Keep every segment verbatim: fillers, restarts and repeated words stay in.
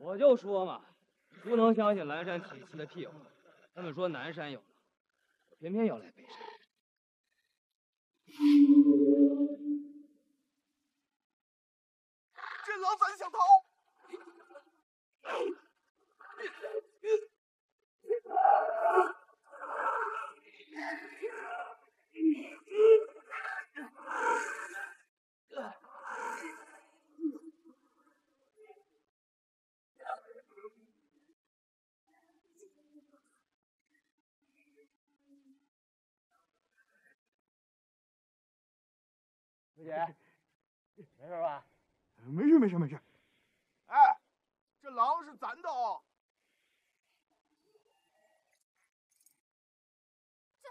我就说嘛，不能相信蓝山铁骑的屁话。他们说南山有狼，我偏偏要来北山。 这狼咱想逃。 师姐，没事吧？ 没事没事没事。哎，这狼是咱的哦。 这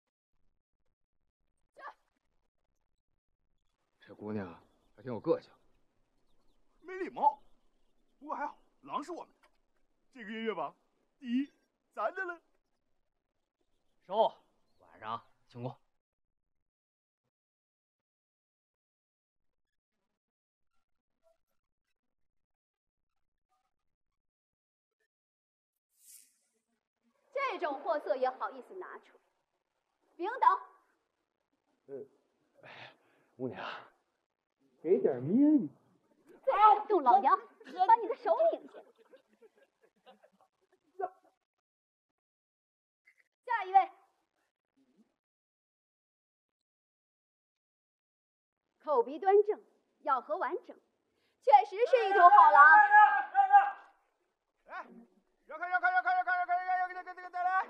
这这姑娘还挺有个性。 没礼貌，不过还好，狼是我们的。这个月月榜第一，咱的了。 收，晚上请过。 这种货色也好意思拿出？丙等。 嗯，哎，姑娘，给点面子。 再敢动老杨，把你的手拧下。下一位，口鼻端正，咬合完整，确实是一头好狼。 哎，让开让开让开让开让开让开，这个这个再来。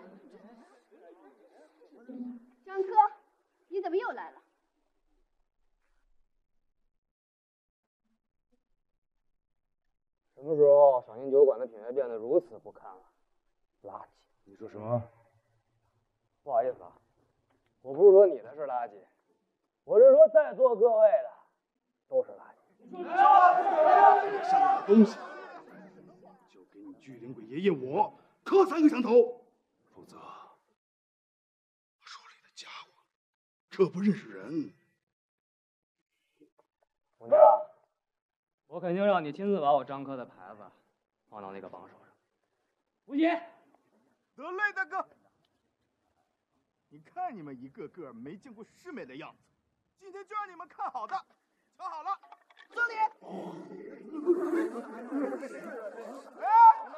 张科，你怎么又来了？ 什么时候赏心酒馆的品味变得如此不堪了？垃圾！ 你说什么？ 不好意思啊，我不是说你的是垃圾，我是说在座各位的都是垃圾。 上来的东西，就给你巨灵鬼爷爷我磕三个响头，否则我手里的家伙可不认识人。 姑娘，我肯定让你亲自把我张科的牌子放到那个榜手上。吴姐， 得嘞，大哥。你看你们一个个没见过世面的样子，今天就让你们看好的，瞧好了，这里。哎，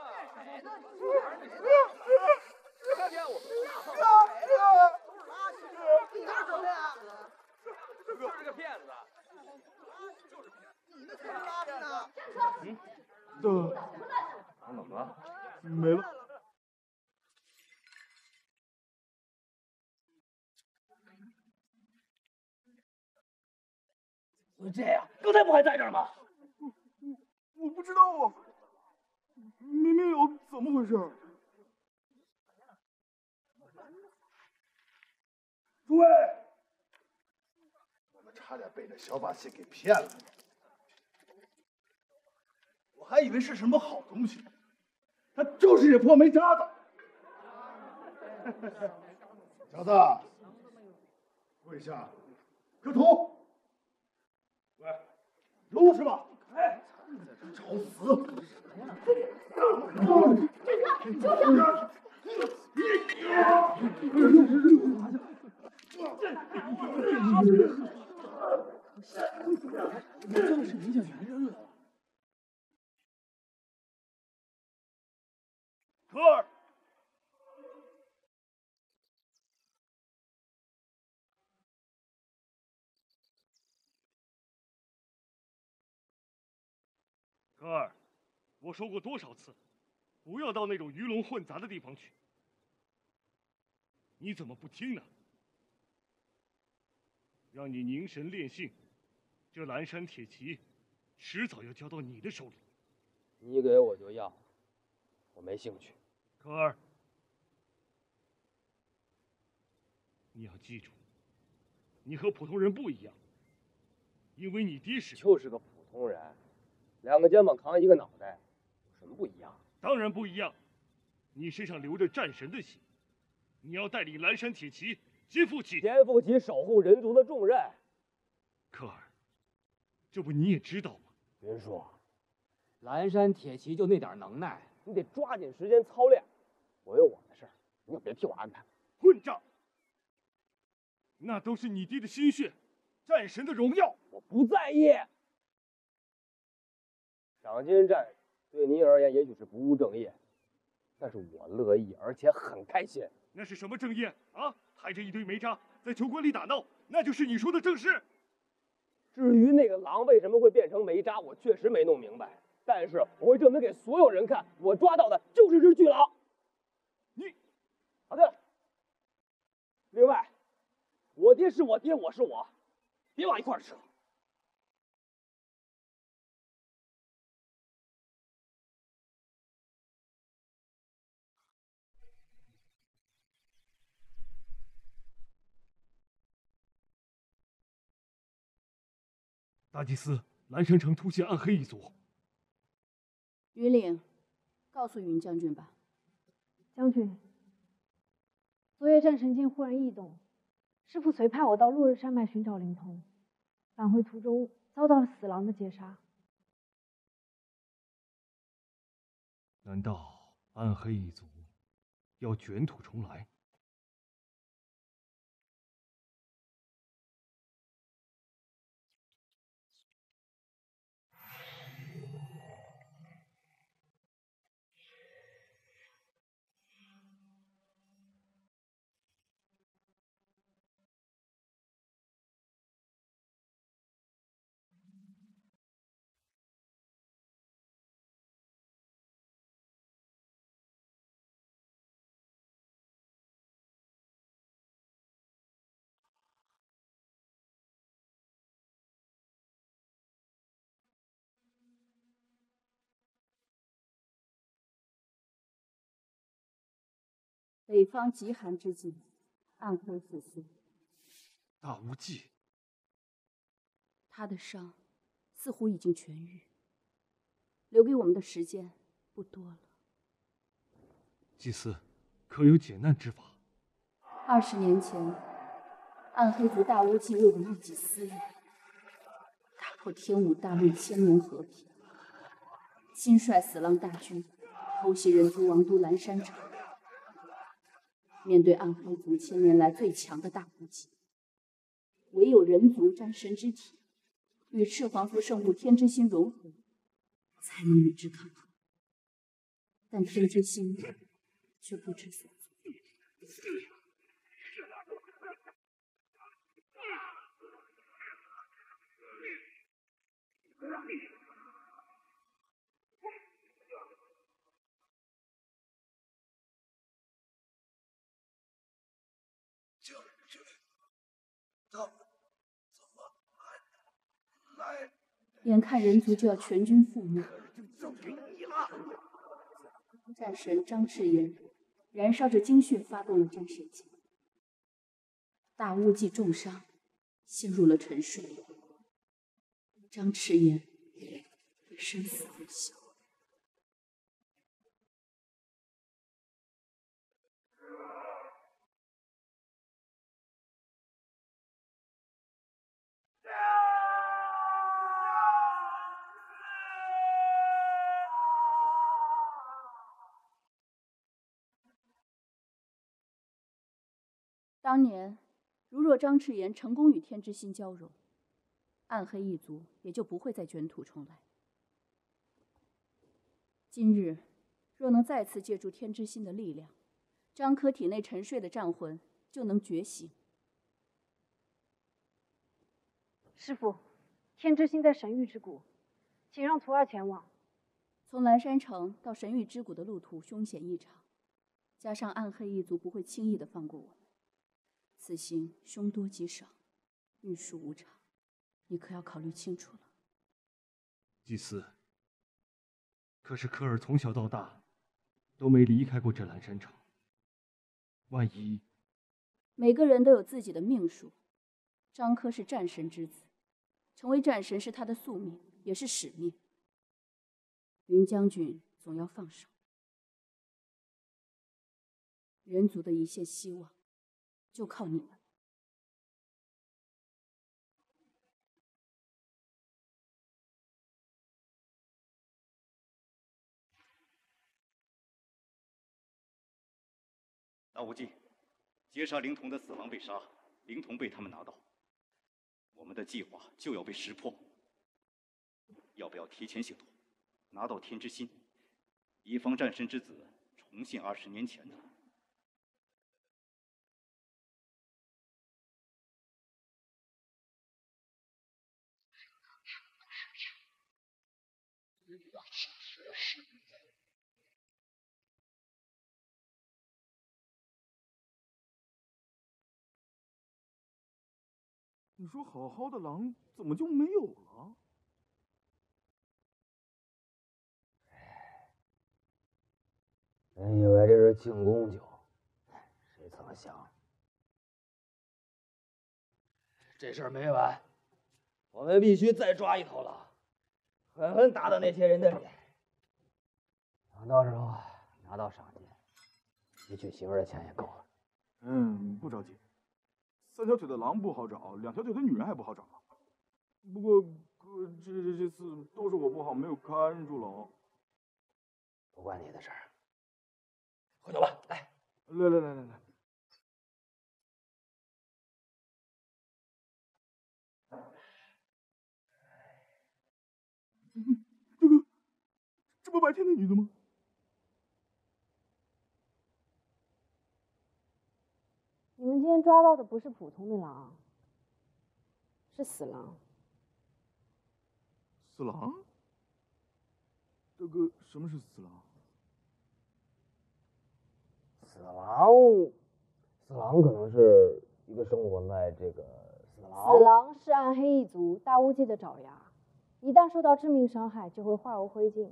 看见我？ 你哪说的呀？ 就是个骗子。 你那才是垃圾呢！ 嗯， 这怎么了？ 没了。 怎么这样？刚才不还在这儿吗？ 我我我不知道啊，明明有，怎么回事？诸位，我们差点被这小把戏给骗了。我还以为是什么好东西，它就是这破煤渣子。小子，跪下，磕头。喂，有是吧？哎，在这找死！ 这个，就这是影响全身了。科尔， 科尔，我说过多少次，不要到那种鱼龙混杂的地方去。你怎么不听呢？让你凝神练性，这蓝山铁骑迟早要交到你的手里。 你给我就要，我没兴趣。 科尔，你要记住，你和普通人不一样，因为你爹是就是个普通人，两个肩膀扛一个脑袋，有什么不一样？ 当然不一样，你身上流着战神的血，你要带领蓝山铁骑肩负起肩负起守护人族的重任。 科尔，这不你也知道吗？ 别说， 蓝山铁骑就那点能耐，你得抓紧时间操练。我有我的事儿，你可别替我安排。 混账！那都是你爹的心血，战神的荣耀， 我不在意。赏金战士对你而言也许是不务正业，但是我乐意，而且很开心。 那是什么正业啊？抬着一堆煤渣在球馆里打闹，那就是你说的正事。 至于那个狼为什么会变成煤渣，我确实没弄明白。但是我会证明给所有人看，我抓到的就是只巨狼。 你， 好的。另外，我爹是我爹，我是我，别往一块儿扯。 大祭司，蓝山城突袭暗黑一族。 云岭，告诉云将军吧。 将军，昨夜战神剑忽然异动，师父随派我到落日山脉寻找灵童，返回途中遭到了死狼的截杀。 难道暗黑一族要卷土重来？ 北方极寒之际，暗黑死死。 大无忌， 他的伤似乎已经痊愈，留给我们的时间不多了。 祭司，可有解难之法？ 二十年前，暗黑族大巫忌为我一己私利，打破天武大陆千年和平，亲率死狼大军偷袭人族王都蓝山城。面对暗黑族千年来最强的大巫忌，唯有人族沾神之体，与赤黄族圣物天之心融合，才能与之抗衡。但天之心却不知所措。 将军，他们怎么还来？ 眼看人族就要全军覆没， 交给你了。 战神张赤炎燃烧着精血发动了战神剑，大巫忌重伤，陷入了沉睡。张赤炎也生死不晓。当年，如若张赤炎成功与天之心交融，暗黑一族也就不会再卷土重来。今日，若能再次借助天之心的力量，张科体内沉睡的战魂就能觉醒。 师父，天之心在神域之谷，请让徒儿前往。 从蓝山城到神域之谷的路途凶险异常，加上暗黑一族不会轻易的放过我们。此行凶多吉少，运输无常，你可要考虑清楚了。 祭司，可是科尔从小到大都没离开过这蓝山城，万一…… 每个人都有自己的命数，张科是战神之子，成为战神是他的宿命，也是使命。云将军总要放手，人族的一线希望就靠你们。 大无忌，劫杀灵童的死狼被杀，灵童被他们拿到，我们的计划就要被识破。要不要提前行动，拿到天之心，以防战神之子重现二十年前呢？ 你说好好的狼怎么就没有了？ 人以为这是庆功酒，谁曾想这事儿没完，我们必须再抓一头狼，狠狠打打那些人的脸。等到时候拿到赏金，你娶媳妇的钱也够了。 嗯，不着急。三条腿的狼不好找，两条腿的女人还不好找。不过，哥，这这这次都是我不好，没有看住了。 不关你的事儿。喝酒吧，来， 来来来来来。这个，这不白天的女的吗？ 你们今天抓到的不是普通的狼，是死狼。 死狼？这个什么是死狼？ 死狼，死狼可能是一个生活在这个死狼。 死狼是暗黑一族大巫祭的爪牙，一旦受到致命伤害，就会化为灰烬。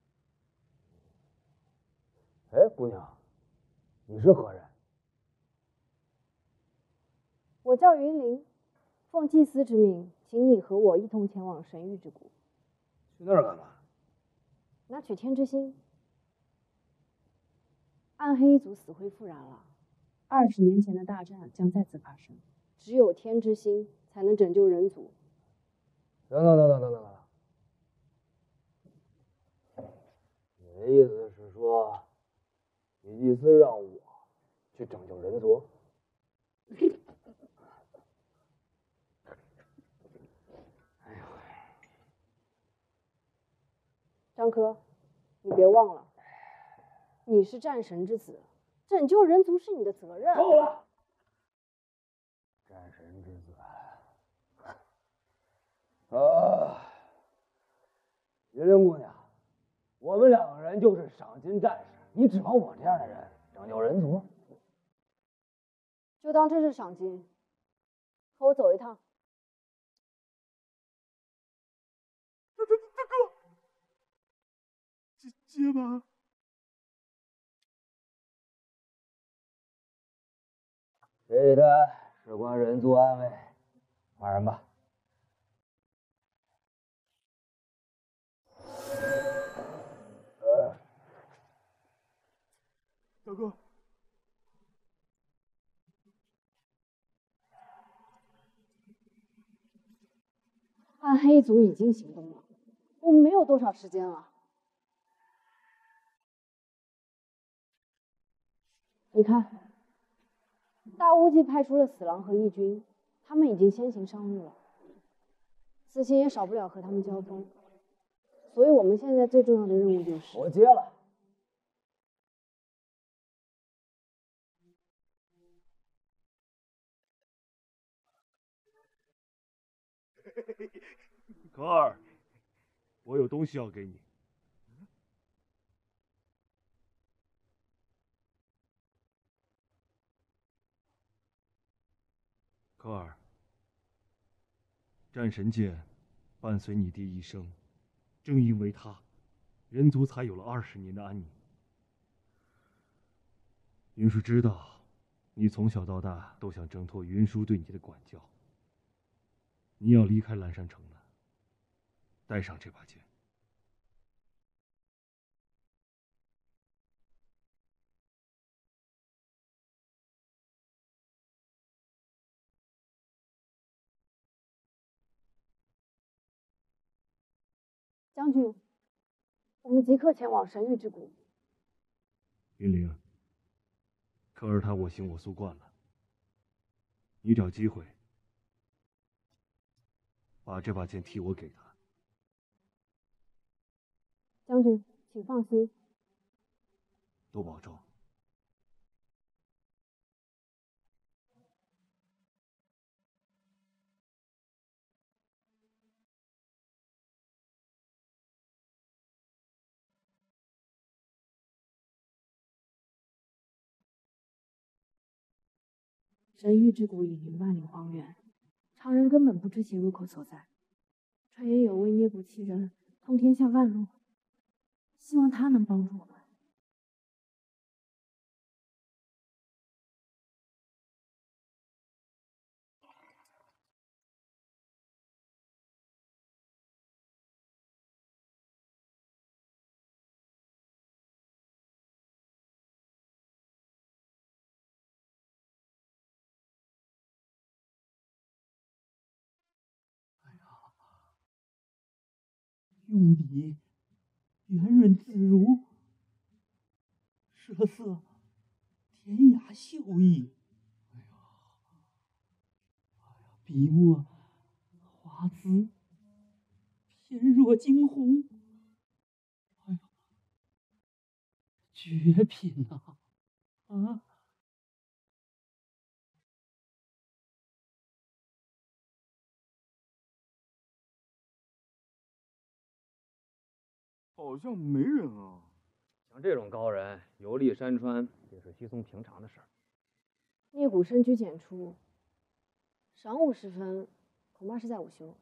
哎，姑娘，你是何人？ 我叫云灵，奉祭司之命，请你和我一同前往神域之谷。 去那儿干嘛？ 拿取天之心。暗黑一族死灰复燃了，二十年前的大战将再次发生。只有天之心才能拯救人族。 等等等等等等等，你的意思是说，女祭司让我去拯救人族？ 张科，你别忘了，你是战神之子，拯救人族是你的责任。 够了！战神之子。啊，云灵姑娘，我们两个人就是赏金战士，你指望我这样的人拯救人族？ 就当这是赏金，和我走一趟。 这这这哥，结结巴。 这的事关人族安危，换人吧。 大哥， 暗黑族已经行动了，我们没有多少时间了。你看，大巫祭派出了死狼和义军，他们已经先行上路了，此行也少不了和他们交锋。所以我们现在最重要的任务就是…… 我接了。 可儿，我有东西要给你。可儿，战神剑伴随你爹一生，正因为他，人族才有了二十年的安宁。云叔知道，你从小到大都想挣脱云叔对你的管教。你要离开蓝山城了，带上这把剑。 将军，我们即刻前往神域之谷。 云灵，可可是他我行我素惯了，你找机会把这把剑替我给他。 将军，请放心。 多保重。 神域之谷已临万里荒原，常人根本不知其入口所在。传言有位捏骨奇人，通天下万路，希望他能帮助我们。 用笔圆润自如，设色典雅秀逸。哎呀，哎呀，笔墨华滋，翩若惊鸿。哎呀，绝品呐！啊！ 好像没人啊。 像这种高人游历山川，也是稀松平常的事儿。 聂谷深居简出，晌午时分，恐怕是在午休。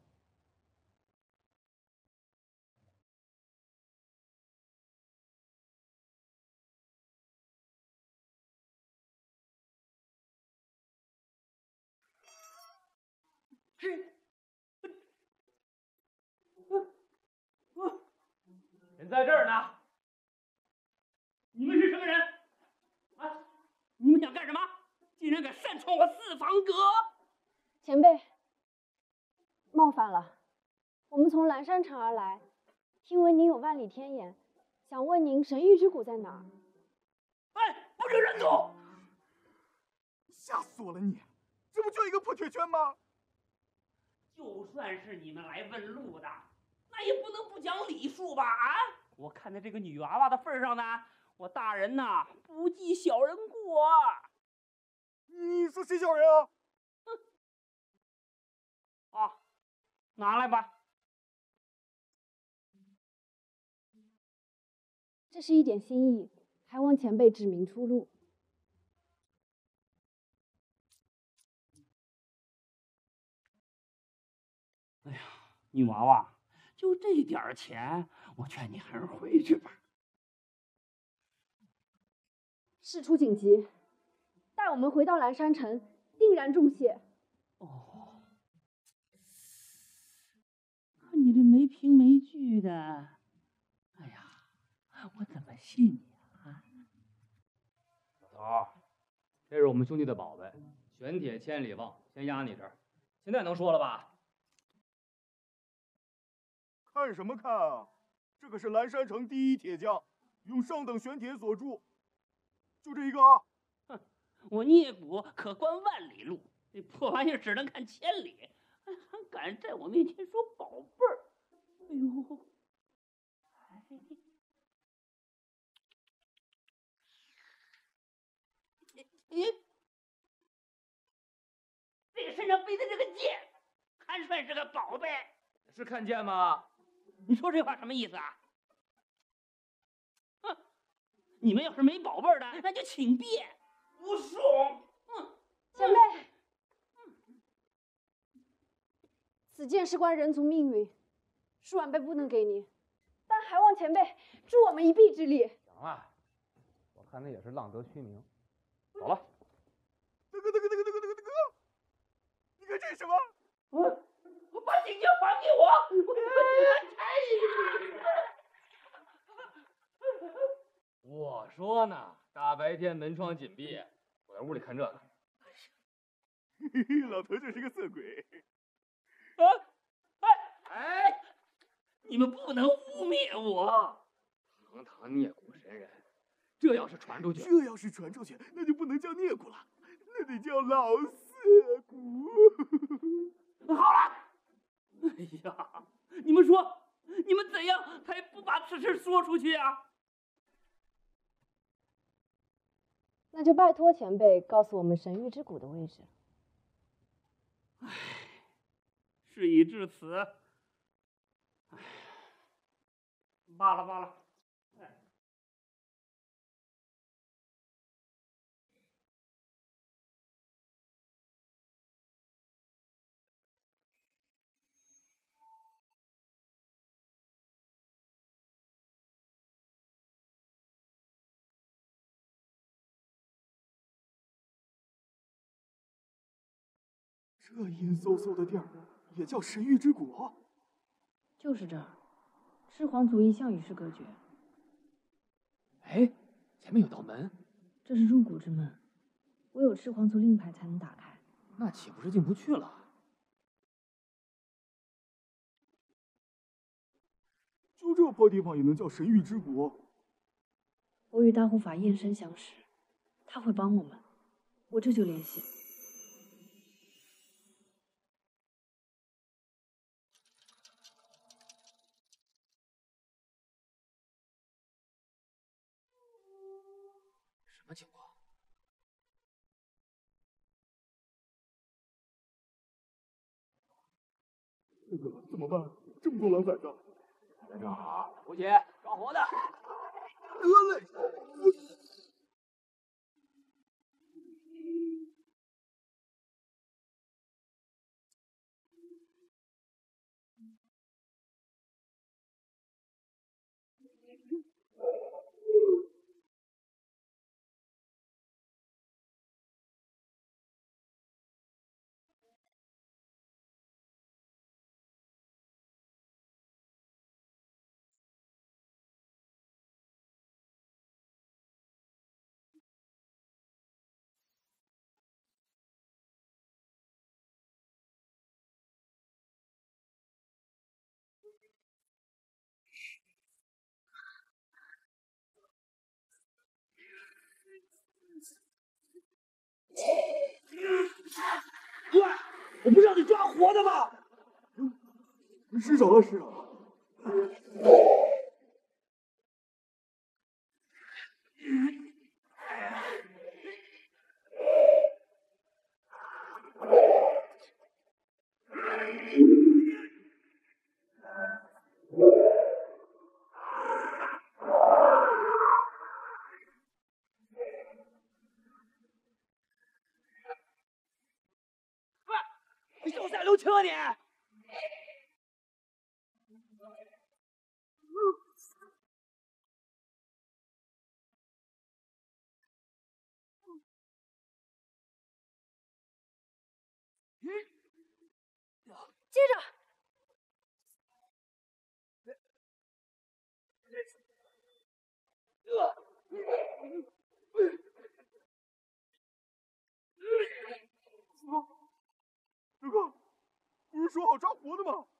人在这儿呢。 你们是什么人？啊！你们想干什么？竟然敢擅闯我四方阁！ 前辈，冒犯了。我们从蓝山城而来，听闻您有万里天眼，想问您神域之谷在哪儿？ 哎，不准乱动！ 吓死我了你！这不就一个破铁圈吗？ 就算是你们来问路的，那也不能不讲礼数吧？啊！我看在这个女娃娃的份上呢，我大人呐不计小人过。 你说谁小人啊？ 哼！啊，拿来吧。 这是一点心意，还望前辈指明出路。 哎呀，女娃娃，就这点钱，我劝你还是回去吧。 事出紧急，带我们回到蓝山城，定然重谢。 哦，可你这没凭没据的，哎呀，我怎么信你啊？ 老头，这是我们兄弟的宝贝，玄铁千里望，先压你这儿。现在能说了吧？ 看什么看啊！这可是蓝山城第一铁匠，用上等玄铁所铸，就这一个啊！ 哼，我聂谷可观万里路，这破玩意儿只能看千里，还还敢在我面前说宝贝儿？哎呦！哎，你这个身上背的这个剑，还算是个宝贝？ 是看见吗？ 你说这话什么意思啊？哼！你们要是没宝贝儿的，那就请便，不送。嗯， 前辈，此剑事关人族命运，恕晚辈不能给您，但还望前辈助我们一臂之力。 行了，我看他也是浪得虚名。走了。 大哥，大哥，大哥，大哥，大哥，大哥，你看这是什么？ 我。我把锦剑还给我！我我说呢，大白天门窗紧闭，我在屋里看这个。 嘿嘿，老头就是个色鬼。 啊！哎哎，你们不能污蔑我！ 堂堂聂谷神人， 这要是传出去， 这要是传出去，那就不能叫孽骨了，那得叫老色骨。 好了，哎呀，你们说，你们怎样才不把此事说出去啊？ 那就拜托前辈告诉我们神域之谷的位置。 唉，事已至此，唉，罢了罢了。 这阴飕飕的地儿也叫神域之谷？ 就是这儿，赤皇族一向与世隔绝。 哎，前面有道门， 这是入谷之门，唯有赤皇族令牌才能打开。 那岂不是进不去了？ 就这破地方也能叫神域之谷？ 我与大护法燕山相识，他会帮我们，我这就联系。 什么情况？ 这个怎么办？这么多狼崽子！ 在这儿，吴姐抓活的。 得嘞。 喂，我不是让你抓活的吗？ 失手了，失手了。 你手下留情啊你！ 接着。 大哥，不是说好抓活的吗？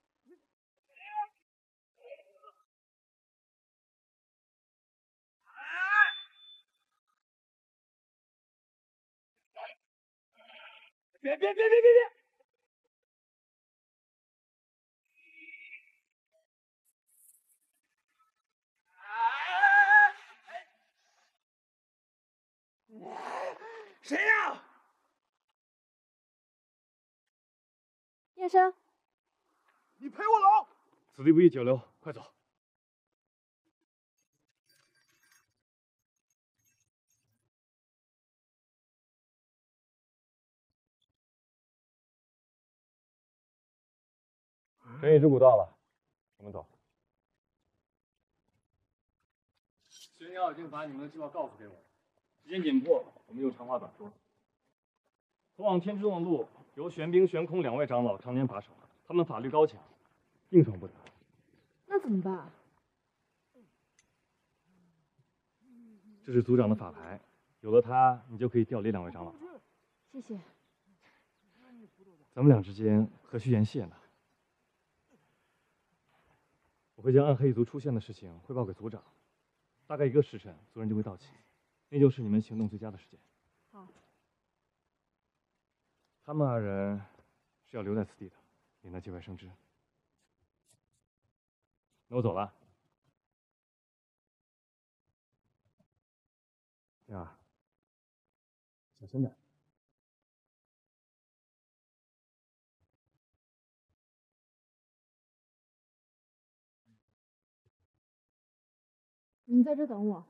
别别别别别别！谁呀？ 燕山， 你陪我老。 此地不宜久留，快走。神域之谷到了，我们走。玄瑶已经把你们的计划告诉给我，时间紧迫，我们就长话短说。通往天之洞的路由玄冰、玄空两位长老常年把守，他们法力高强，硬闯不得。 那怎么办？ 这是族长的法牌，有了它，你就可以调离两位长老。 谢谢。 咱们俩之间何须言谢呢？我会将暗黑一族出现的事情汇报给族长，大概一个时辰，族人就会到齐。 那就是你们行动最佳的时间。 好。 他们二人是要留在此地的，免得节外生枝。那我走了。燕儿，小心点。 你在这等我。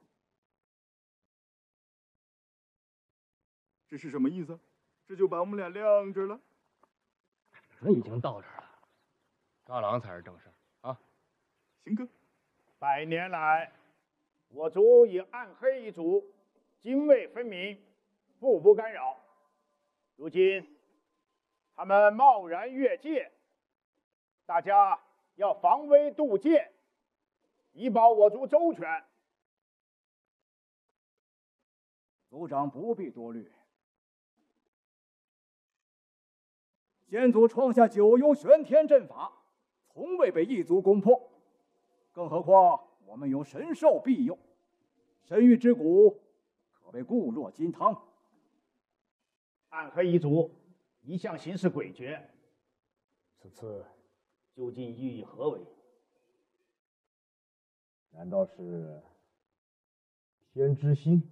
这是什么意思？这就把我们俩晾着了？ 人已经到这儿了，抓狼才是正事儿啊！ 行哥， 百年来，我族以暗黑一族泾渭分明，互不干扰。如今他们贸然越界，大家要防微杜渐，以保我族周全。 族长不必多虑。先祖创下九幽玄天阵法，从未被异族攻破，更何况我们有神兽庇佑，神域之骨可谓固若金汤。 暗黑一族一向行事诡谲， 此次究竟意以何为？ 难道是天之心？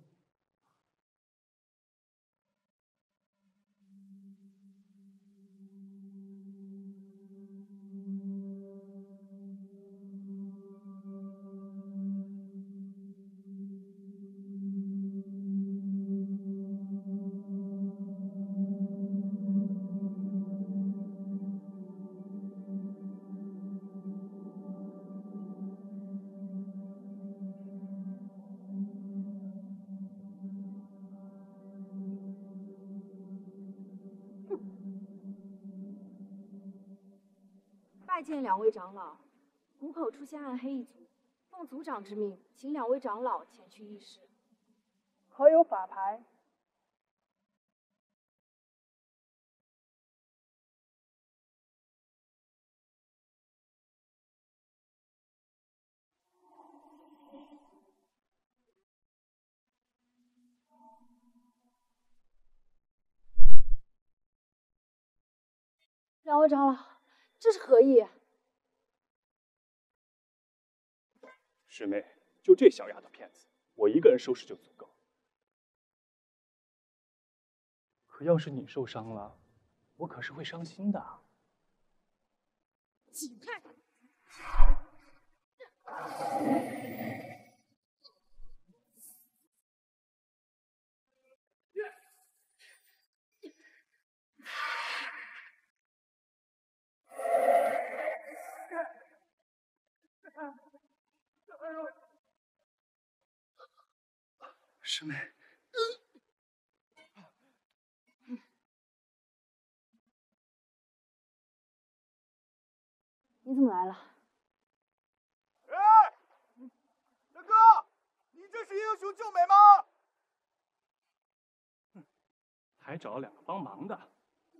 拜见两位长老，谷口出现暗黑一族，奉族长之命，请两位长老前去议事。 可有法牌？ 两位长老，这是何意？ 师妹，就这小丫头片子，我一个人收拾就足够。可要是你受伤了，我可是会伤心的。 起开！ 师妹， 你怎么来了？ 哎，大哥，你这是英雄救美吗？ 还找了两个帮忙的。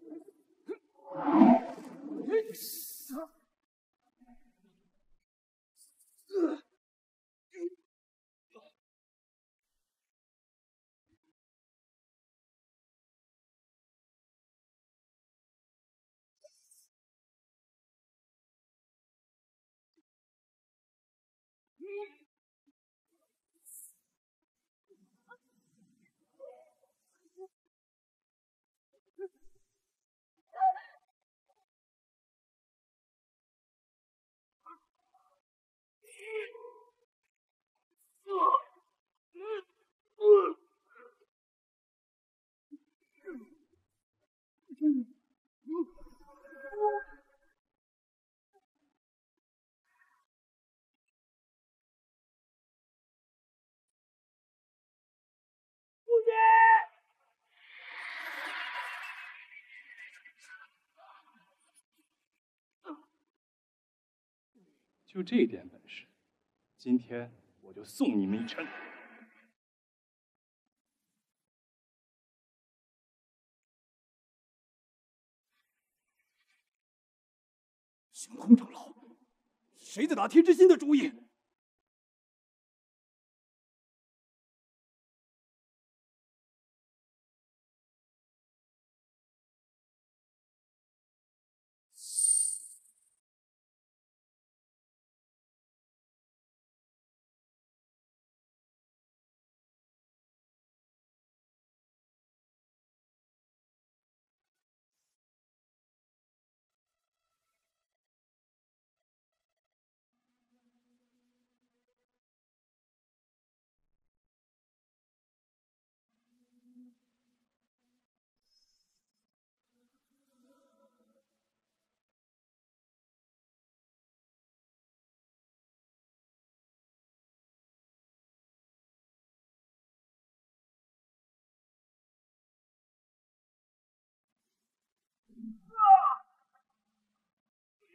就这点本事，今天我就送你们一程。 星空长老，谁在打天之心的主意？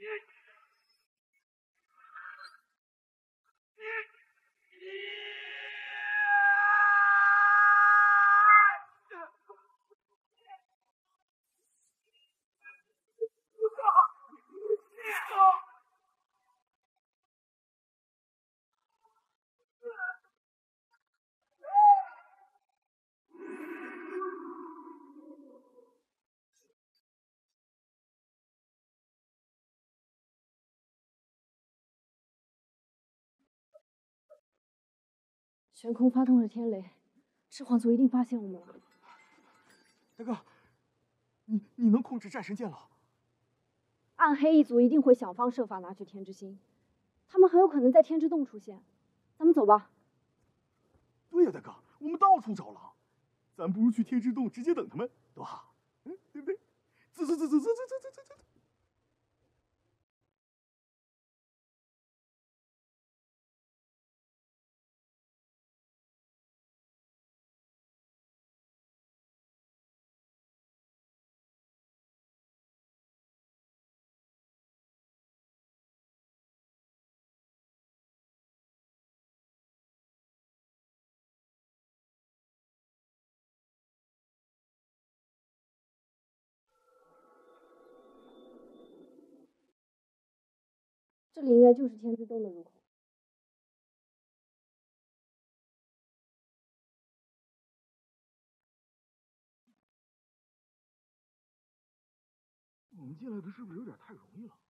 悬空发动了天雷，赤皇族一定发现我们了。 大哥，你你能控制战神剑了？ 暗黑一族一定会想方设法拿取天之心，他们很有可能在天之洞出现。咱们走吧。 对呀，大哥，我们到处找狼，咱不如去天之洞直接等他们，多好，嗯，对不对？走走走走走走走走走。 这里应该就是天之洞的入口。 我们进来的是不是有点太容易了？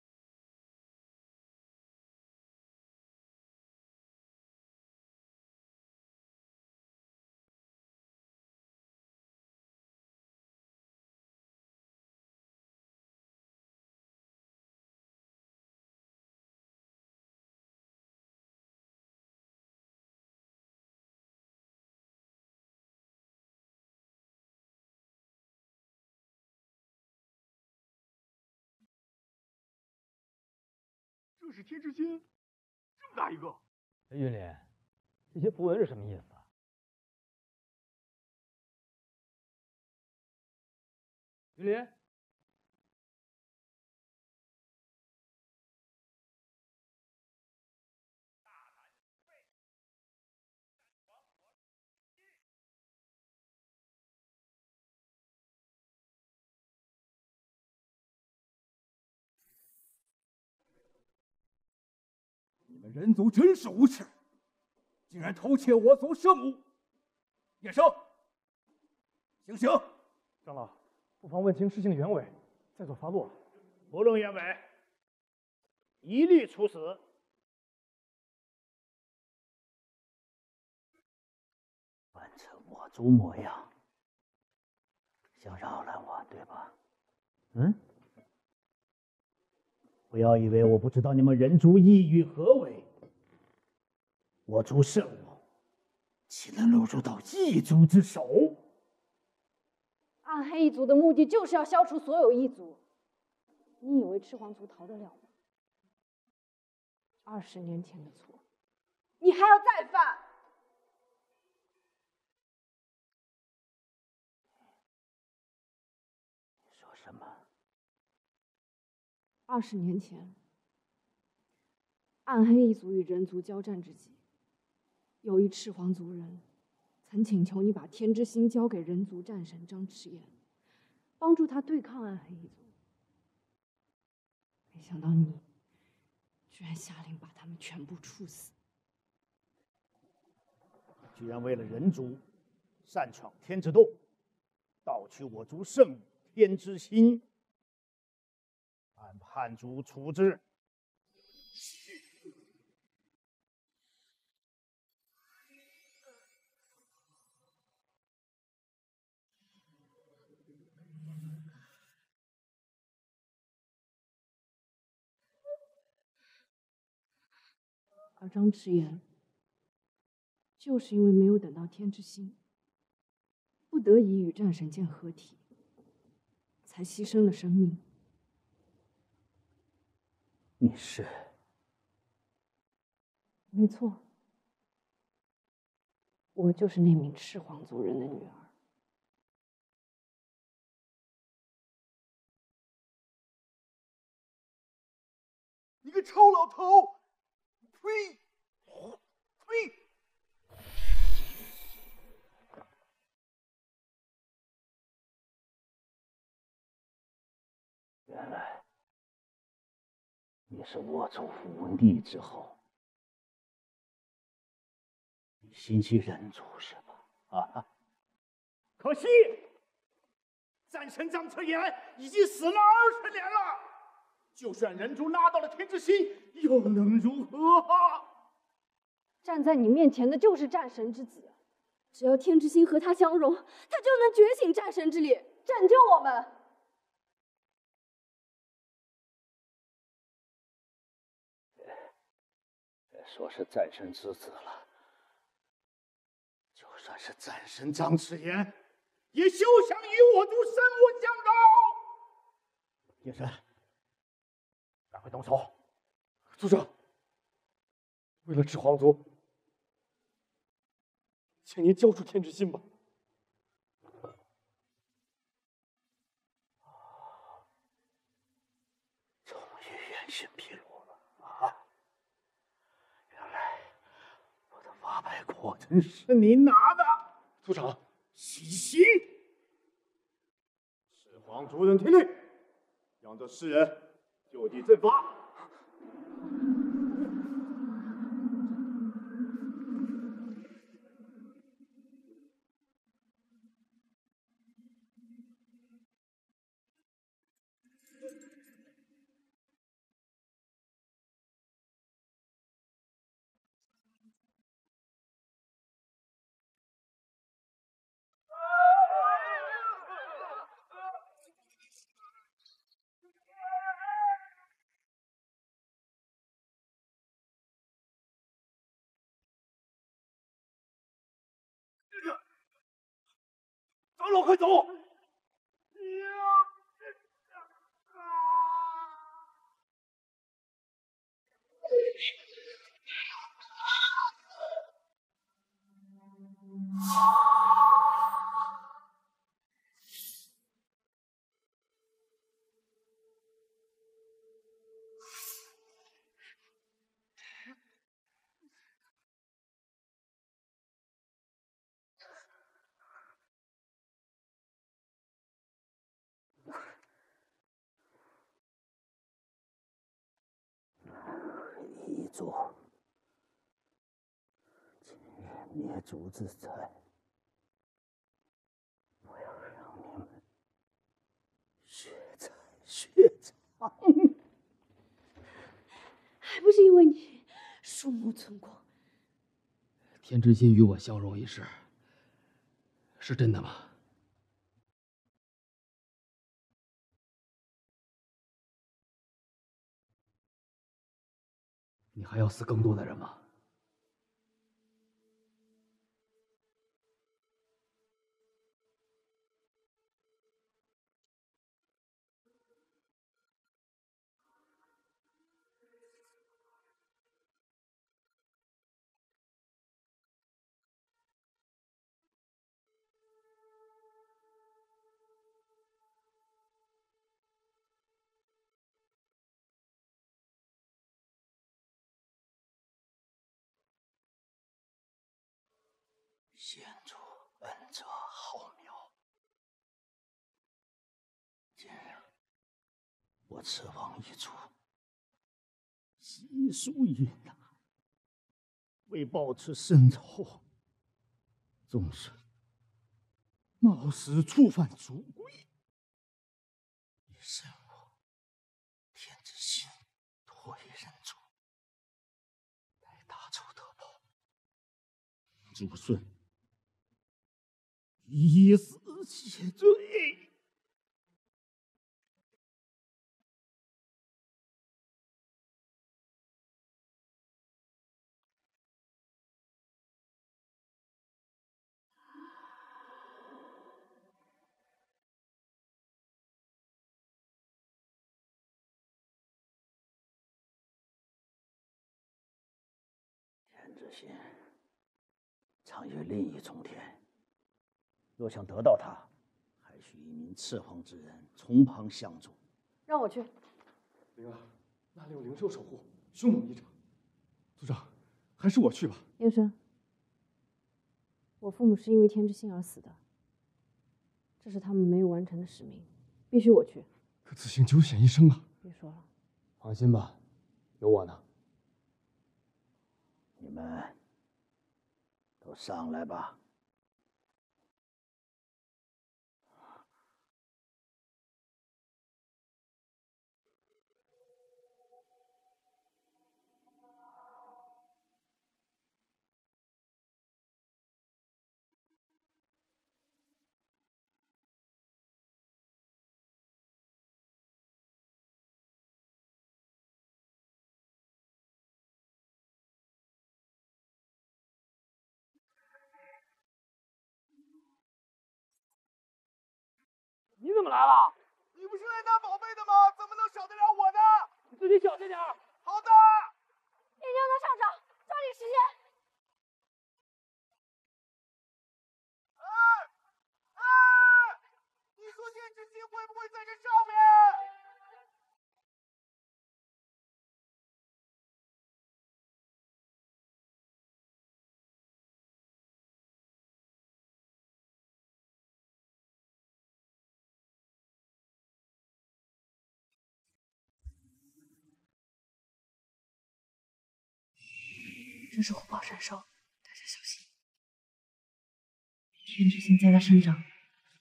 这是天之心，这么大一个。 哎，云林，这些符文是什么意思啊？云林， 你们人族真是无耻，竟然偷窃我族圣物！叶生，行刑！ 长老，不妨问清事情原委，再做发落。 不论原委，一律处死。 扮成我族模样，想扰乱我，对吧？嗯？不要以为我不知道你们人族意欲何为。我族圣物，岂能落入到异族之手？ 暗黑一族的目的就是要消除所有异族。你以为赤皇族逃得了吗？二十年前的错，你还要再犯？ 你说什么？ 二十年前，暗黑一族与人族交战之际，有一赤皇族人曾请求你把天之心交给人族战神张赤焰，帮助他对抗暗黑一族。没想到你居然下令把他们全部处死， 居然为了人族擅闯天之洞，盗取我族圣物天之心，按叛族处置。 而张赤焰就是因为没有等到天之心，不得已与战神剑合体，才牺牲了生命。 你是？ 没错，我就是那名赤皇族人的女儿。 个臭老头！呸！呸！ 原来你是我祖父文帝之后，你心系人族是吧？啊！ 可惜，战神张彻言已经死了二十年了。就算人族拿到了天之心，又能如何？ 站在你面前的就是战神之子，只要天之心和他相融，他就能觉醒战神之力，拯救我们。 别说是战神之子了，就算是战神张张赤言，也休想与我族生物相扰。 叶神，赶快动手！ 族长，为了治皇族，请您交出天之心吧。 终于原形毕露了啊！原来我的法牌果真是你拿的。 族长， 西行！赤皇族人听令，让这世人就地正法。 长老，快走！ 一族，今日灭族之灾，不要让你们血债血偿。 还不是因为你树木存光。 天之心与我相融一事，是真的吗？你还要死更多的人吗？ 先祖恩泽浩渺，今日我赤王一族悉数遇难，为报此深仇，纵使冒死触犯族规，也慎我天之心脱于人族，待大仇得报。祖孙以死谢罪。天之心藏于另一重天。若想得到它，还需一名赤皇之人从旁相助。 让我去。 灵儿， 那里有灵兽守护，凶猛异常。族长，还是我去吧。 燕生，我父母是因为天之心而死的，这是他们没有完成的使命，必须我去。 可此行九险一生啊！ 别说了， 放心吧，有我呢。 你们都上来吧。 你怎么来了？ 你不是来拿宝贝的吗？怎么能少得了我呢？ 你自己小心点。 好的。 你让他上场，抓紧时间。 哎哎，你说天之心会不会在这上面？ 这是虎豹闪兽，大家小心！天之心在他身上。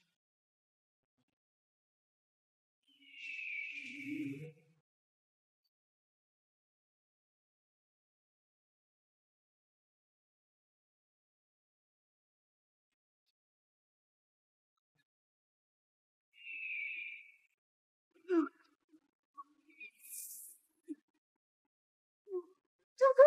赵哥。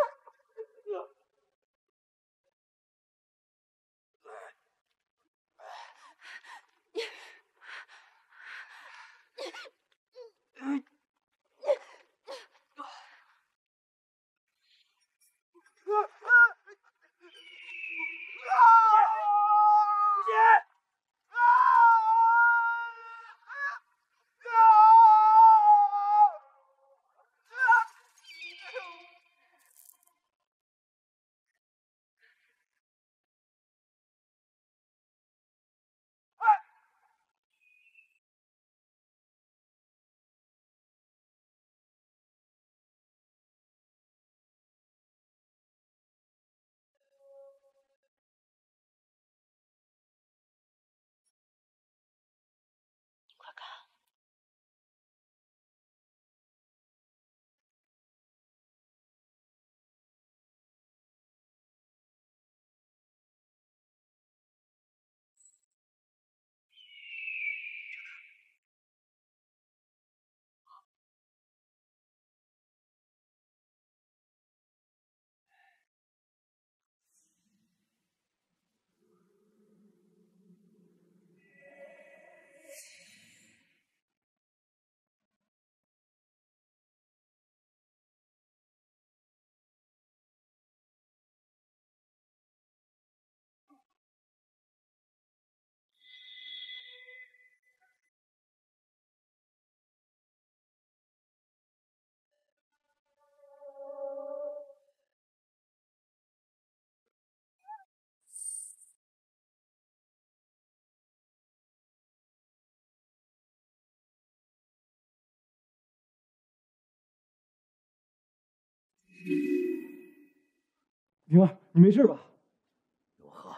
灵儿，你没事吧？ 如何？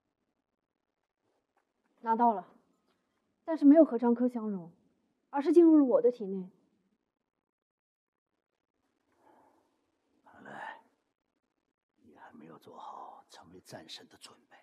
拿到了，但是没有和张科相融，而是进入了我的体内。 看来你还没有做好成为战神的准备。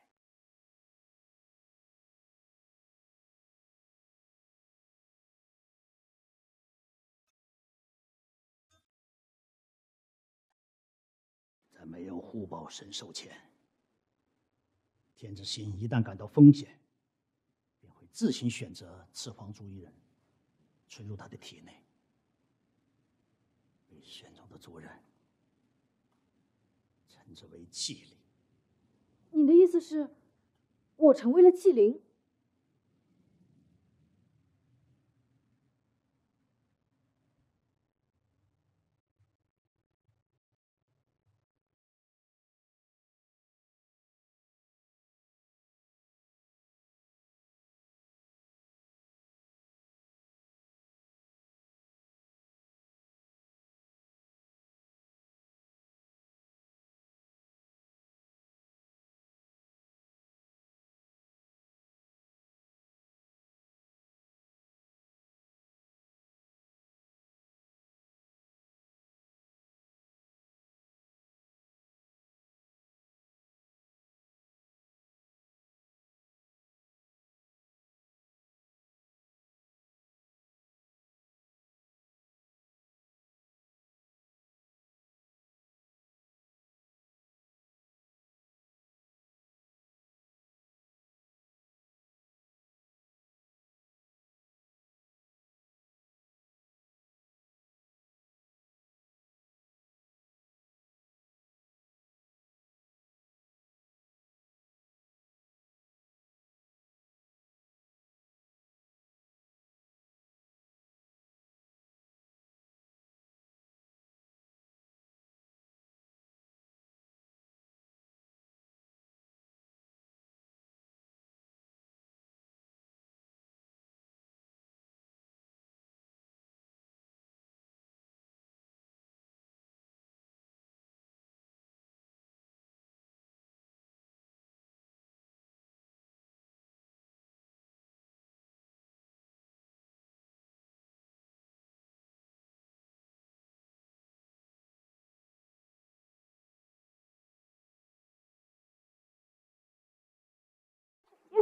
在没有护宝神兽前，天之心一旦感到风险，便会自行选择赤黄族一人，存入他的体内。被选中的族人，称之为祭灵。 你的意思是，我成为了祭灵？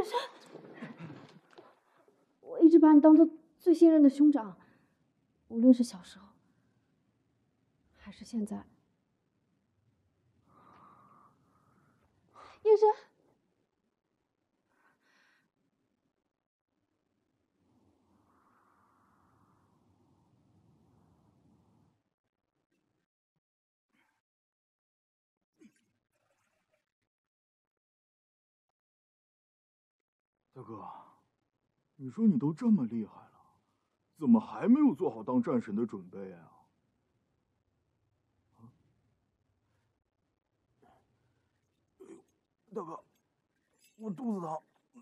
叶山，我一直把你当做最信任的兄长，无论是小时候，还是现在。叶山。 大哥，你说你都这么厉害了，怎么还没有做好当战神的准备啊？哎呦，大哥，我肚子疼。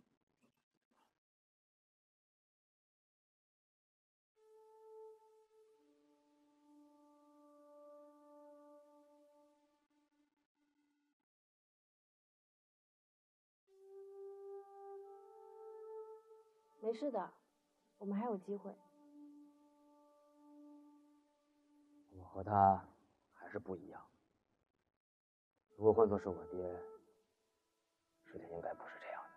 没事的，我们还有机会。 我和他还是不一样。如果换作是我爹，事情应该不是这样的。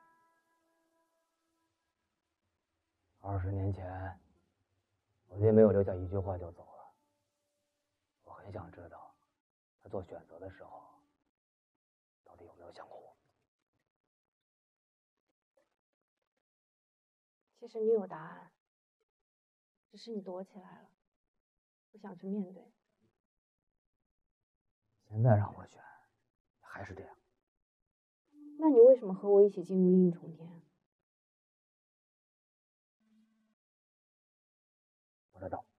二十年前，我爹没有留下一句话就走了。我很想知道，他做选择的时候，到底有没有想过我？ 其实你有答案，只是你躲起来了，不想去面对。 现在让我选，还是这样。 那你为什么和我一起进入另一重天？ 不知道。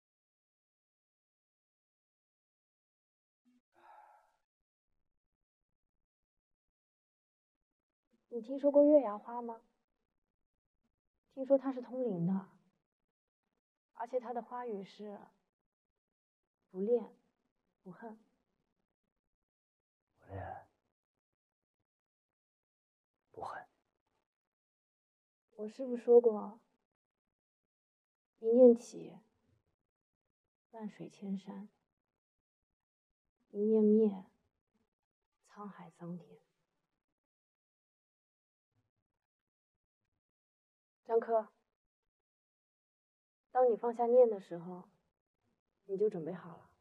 你听说过月牙花吗？ 听说它是通灵的，而且它的花语是不恋不恨。 不恋不恨。 我师父说过，一念起，万水千山；一念灭，沧海桑田。张科。 当你放下念的时候，你就准备好了。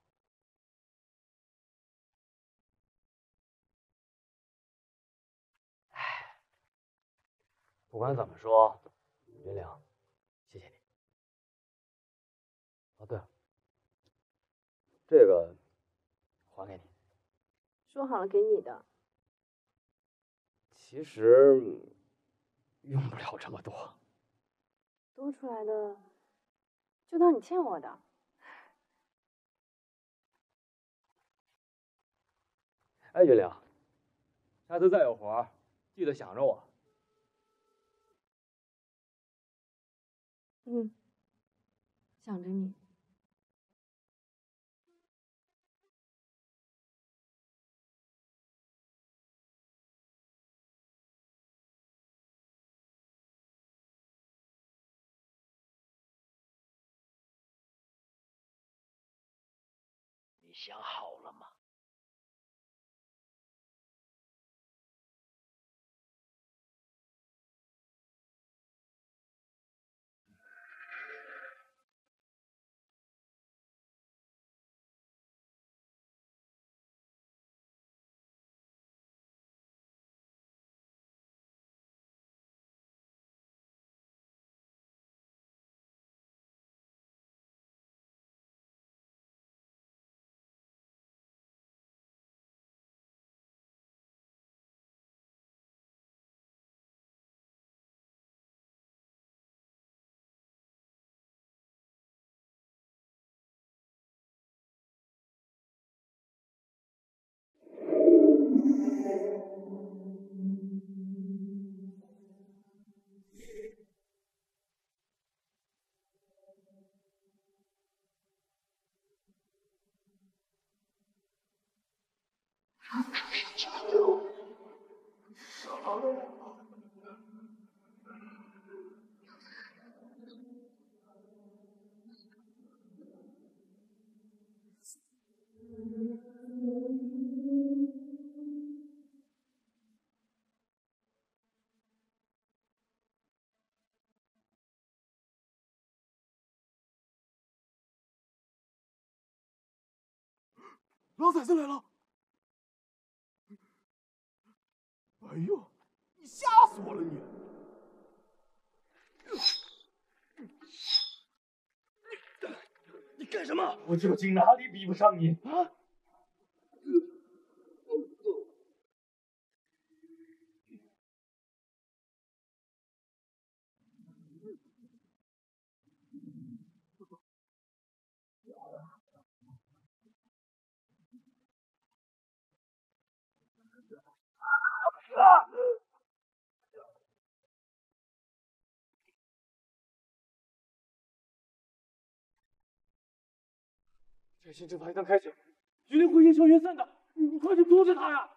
唉，不管怎么说，云良，谢谢你。哦，对了，这个还给你。 说好了给你的。 其实用不了这么多。 多出来的。 就当你欠我的。 哎，云良，下次再有活儿，记得想着我。 嗯，想着你。 你想好了吗？ 老崽子来了！哎呦，你吓死我了你！ 你干什么？我究竟哪里比不上你啊？天心阵法一旦开启，绝对会烟消云散的。你快去阻止他呀！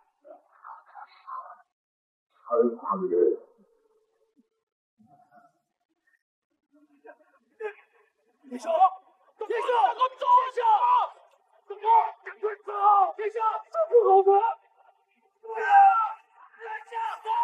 天下，天下，给我走！天下，大哥，赶快走！天下，这不好办！天下，走！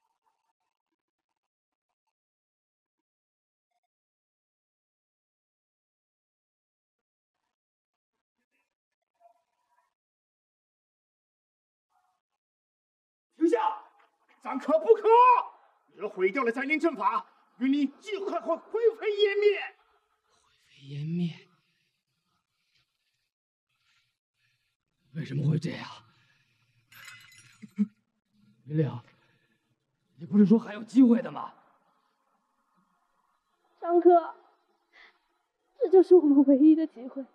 停下！暂可不可！你若毁掉了灾灵阵法，云林尽快会灰飞烟灭。 灰飞烟灭？为什么会这样？云亮，你不是说还有机会的吗？ 张哥，这就是我们唯一的机会。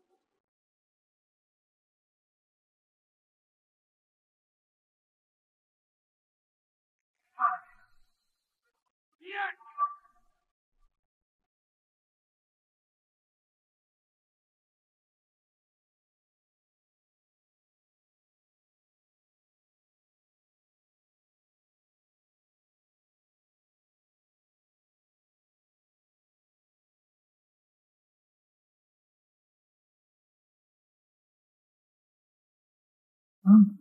嗯。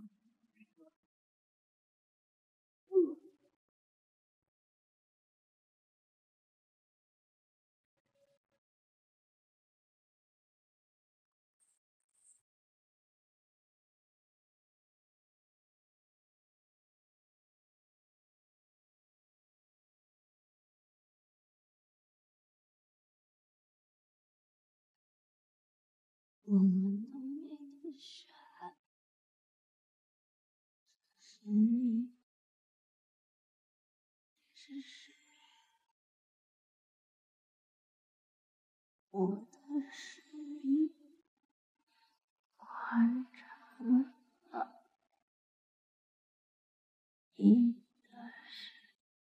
我们都没傻，是你，是谁？我的诗意换成了你的诗。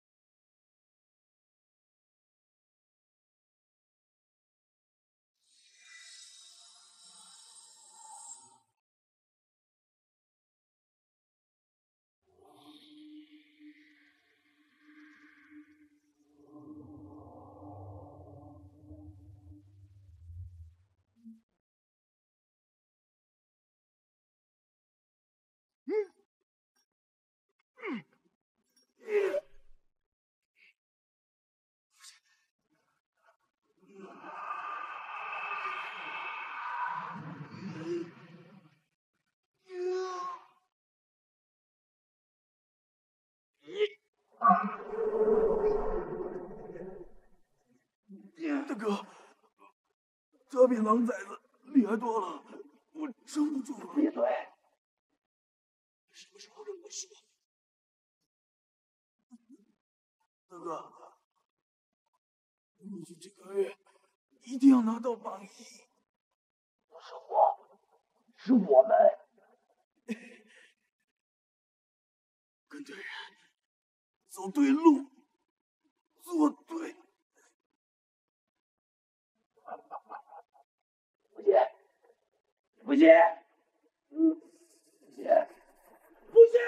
大哥，这比狼崽子厉害多了，我撑不住了。 闭嘴！ 什么时候跟我说？大哥，过去这个月一定要拿到榜一。 不是我，是我们。 跟对人，走对路，做对。 不接，不接，嗯，不接，不接。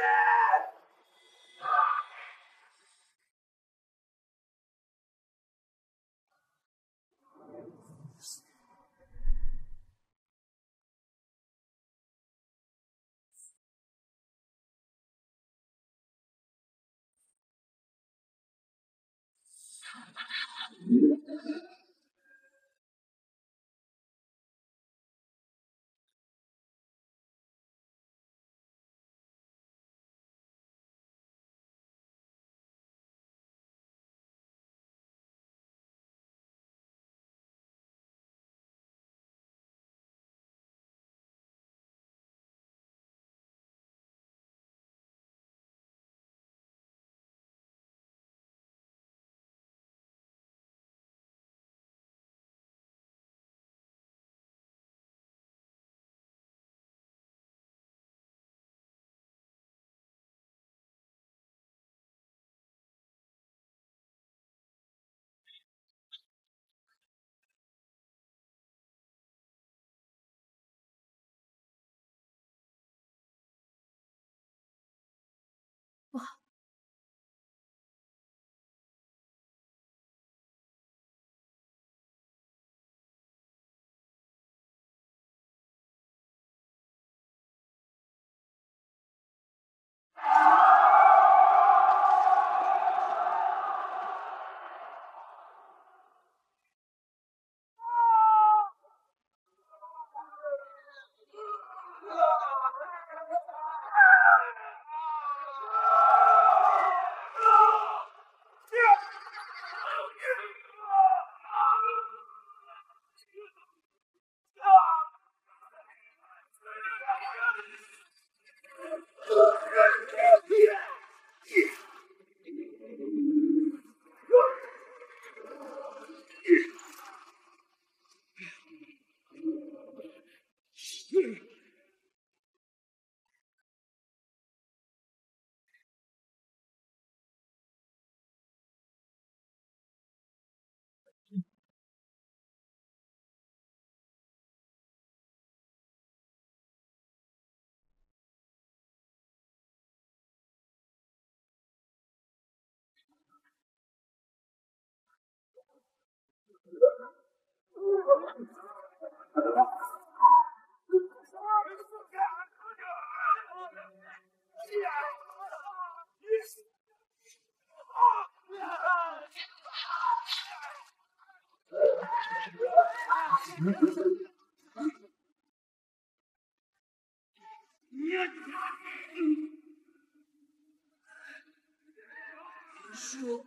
树，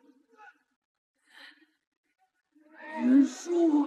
云树，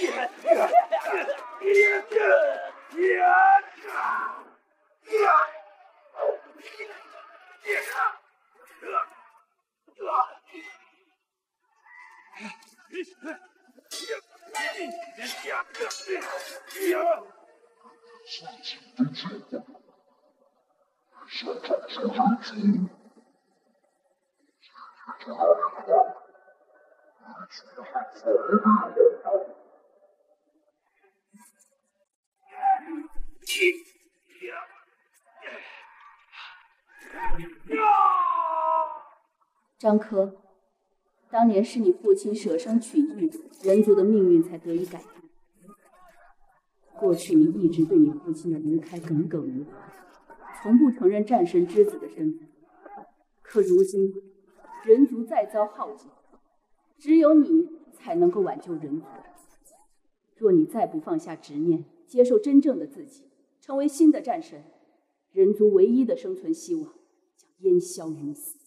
张科，当年是你父亲舍生取义，人族的命运才得以改变。过去你一直对你父亲的离开耿耿于怀，从不承认战神之子的身份。可如今，人族再遭浩劫，只有你才能够挽救人族。若你再不放下执念，接受真正的自己，成为新的战神，人族唯一的生存希望将烟消云散。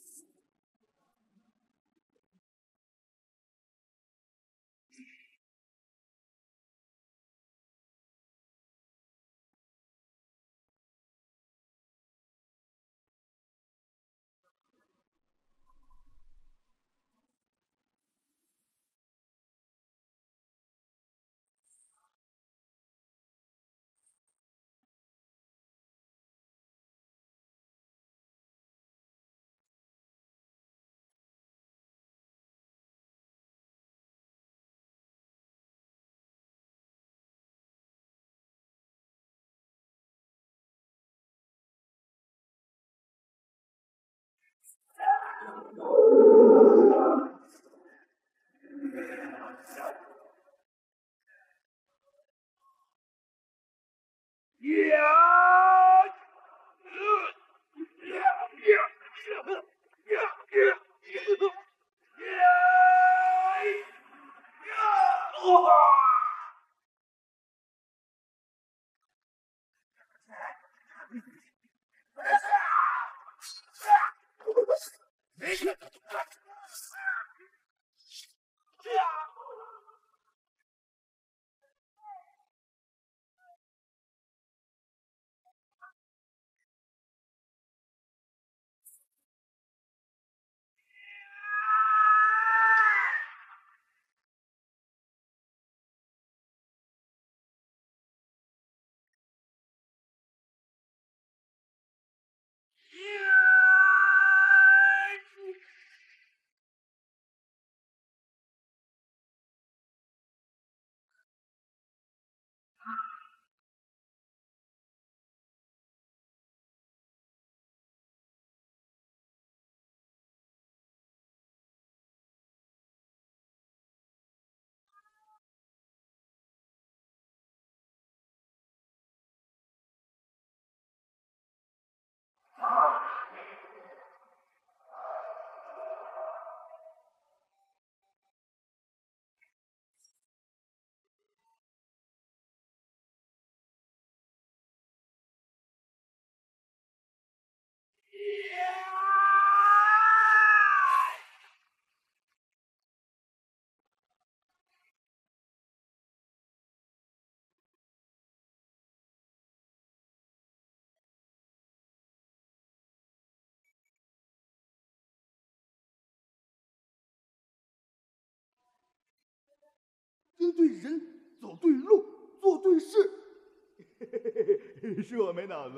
跟对人，走对路，做对事。嘿嘿嘿嘿，是我没脑子。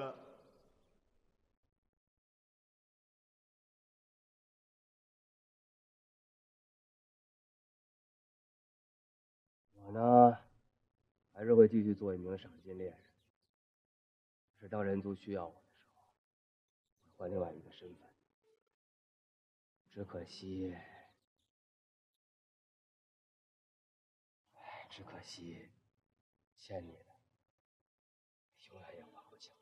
我呢，还是会继续做一名赏金猎人。只是当人族需要我的时候，会换另外一个身份。只可惜。 只可惜，欠你的，永远也还不清。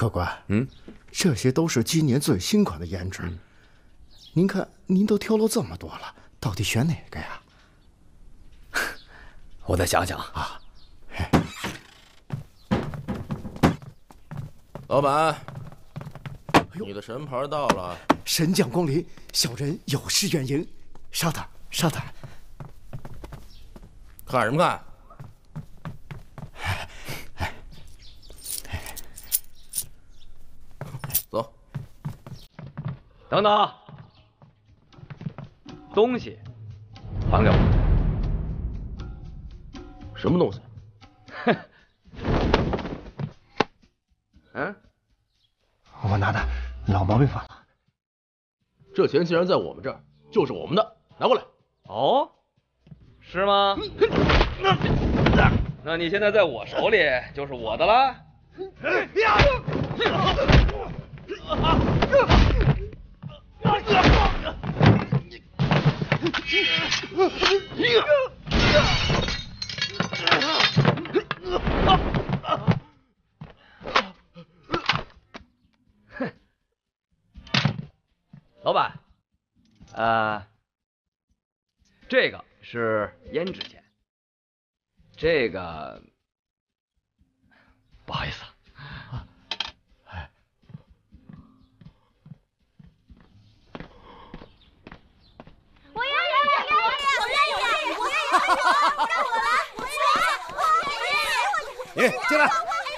客官， 嗯， 这些都是今年最新款的胭脂。嗯、您看，您都挑了这么多了，到底选哪个呀？ 我再想想啊。 老板，你的神牌到了。 神将光临，小人有失远迎。稍等，稍等。 看什么看？走。 等等，东西还给我。 什么东西？ 哼。嗯， 我拿的，老毛病犯了。 这钱既然在我们这儿，就是我们的，拿过来。 哦，是吗？那你现在在我手里就是我的了。老板，呃，这个是胭脂钱，这个不好意思啊。哎， 我愿意，我愿意，我愿意，我愿意，让我来，我愿意，我愿意。 你进来。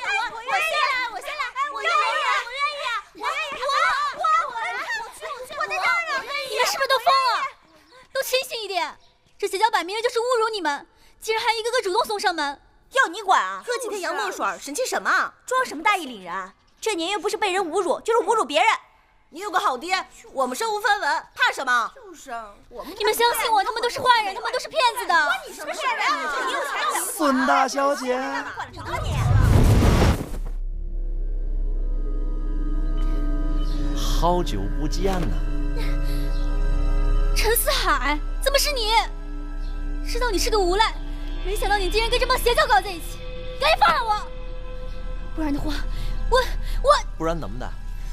这邪教摆明了就是侮辱你们，竟然还一个个主动送上门， 要你管啊！喝几天洋墨水，神气什么？装什么大义凛然？这年月不是被人侮辱，就是侮辱别人。你有个好爹，我们身无分文，怕什么？就是我们。 你们相信我，他们都是坏人，他们都是骗子的。关你什么事啊？你有钱。 孙大小姐， 好久不见呐！ 陈思海，怎么是你？知道你是个无赖，没想到你竟然跟这帮邪教搞在一起，赶紧放了我，不然的话，我我…… 不然怎么的？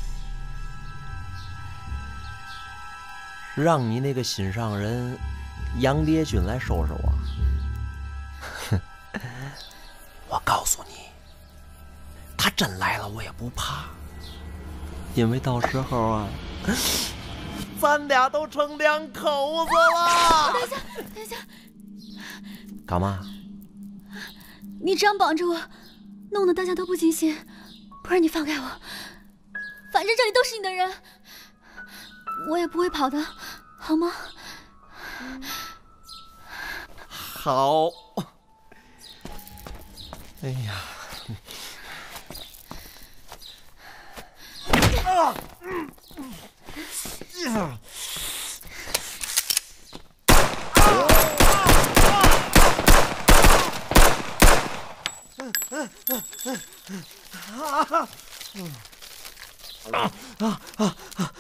让你那个心上人杨烈军来收拾我。哼，我告诉你，他真来了我也不怕，因为到时候啊，咱俩都成两口子了。 等一下，等一下。 干嘛？ 你这样绑着我，弄得大家都不尽兴。不然你放开我，反正这里都是你的人，我也不会跑的，好吗？ 好。哎呀！啊！呀！啊啊啊啊！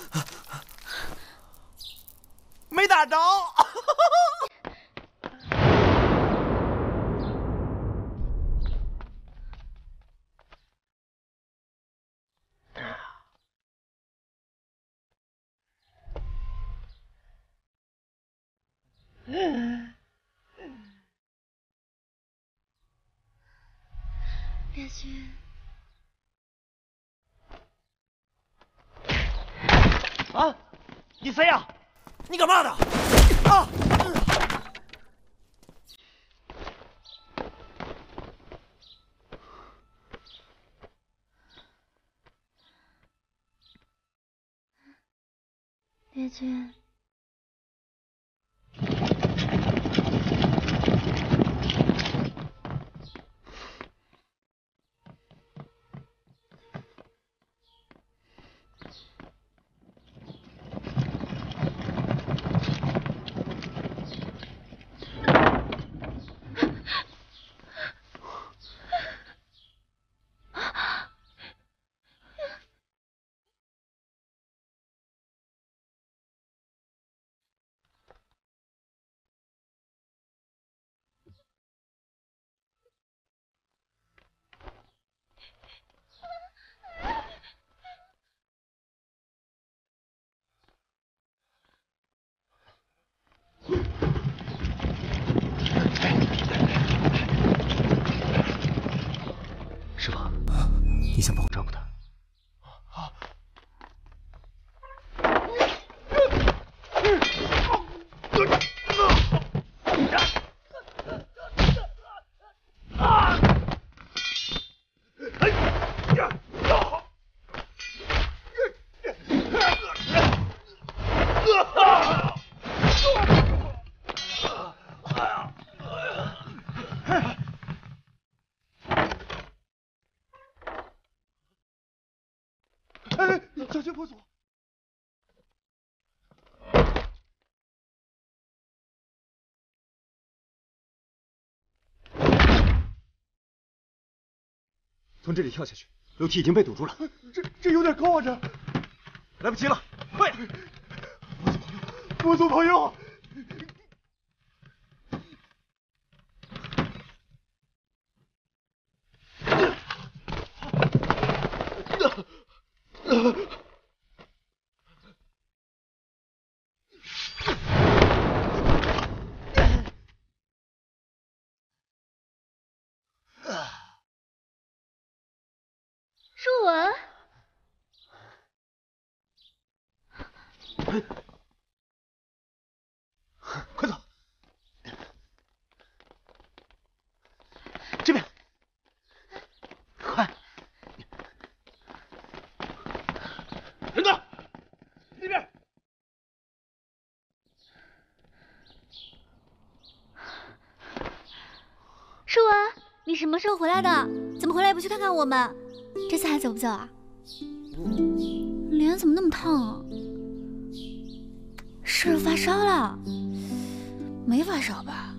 没打着。 烈军， 啊！你谁呀？你干嘛的？啊！ 烈军。 哎，小心破锁！ 从这里跳下去，楼梯已经被堵住了。 这这有点高啊，这来不及了，快！ 我走，朋友。 舒文， 快走！这边，快！人呢？那边。 舒文，你什么时候回来的？怎么回来也不去看看我们？这次还走不走啊？脸怎么那么烫啊？是不是发烧了？没发烧吧？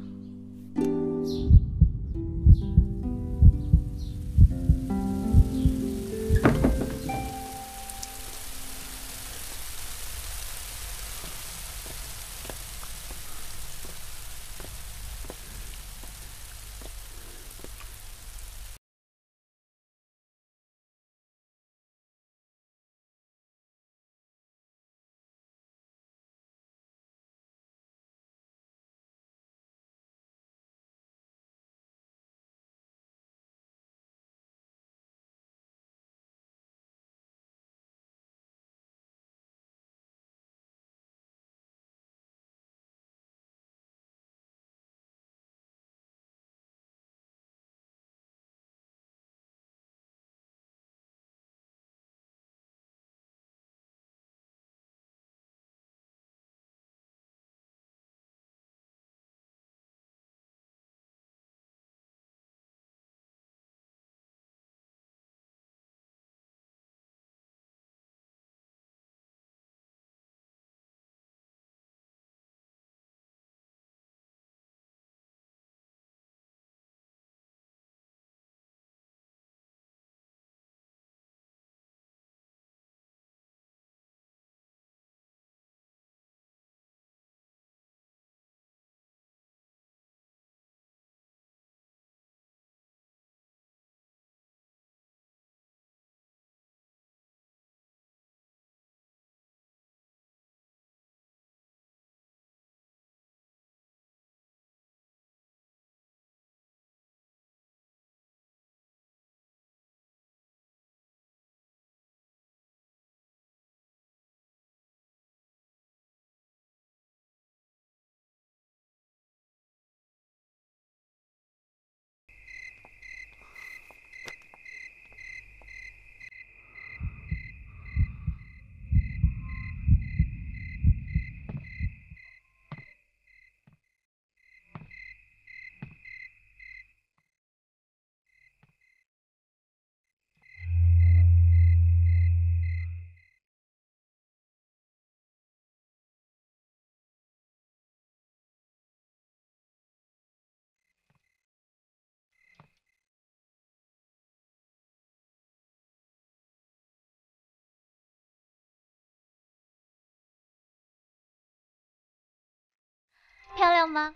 漂亮吗？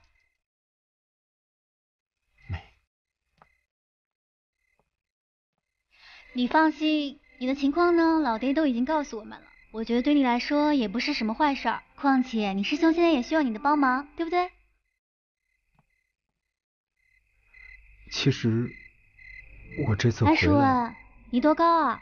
美。 你放心，你的情况呢，老爹都已经告诉我们了。我觉得对你来说也不是什么坏事儿，况且你师兄现在也需要你的帮忙，对不对？ 其实我这次回来， 哎，舒文，你多高啊？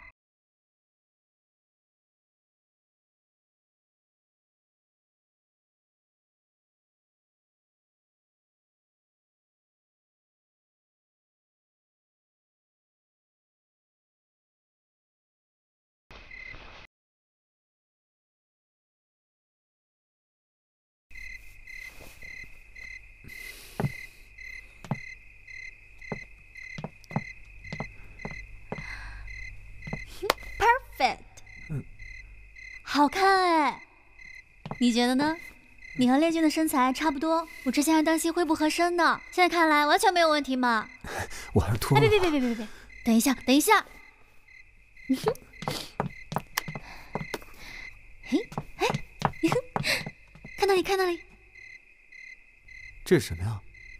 Perfect。 嗯， 好看哎，你觉得呢？你和烈俊的身材差不多，我之前还担心会不合身呢，现在看来完全没有问题嘛。 我还是脱了。哎，别别别别别别，等一下等一下。嘿，哎，看那里看那里。 这是什么呀？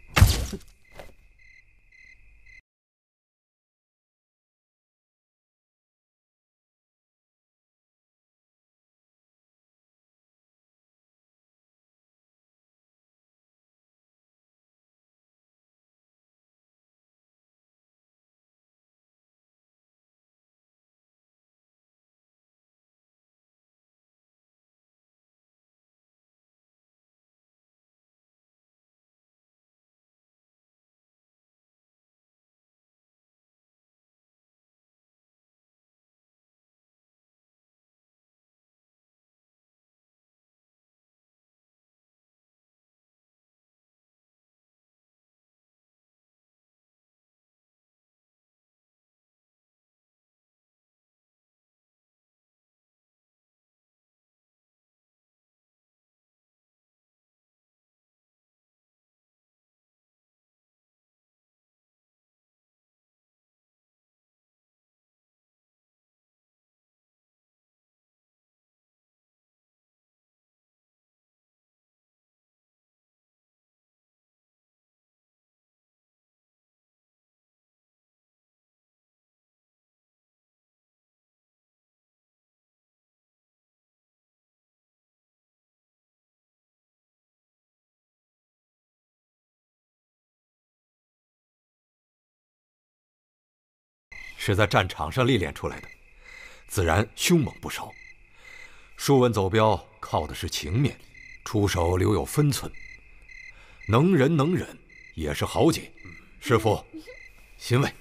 是在战场上历练出来的，自然凶猛不少。书文走镖靠的是情面，出手留有分寸。能忍能忍也是豪杰，师傅，欣慰。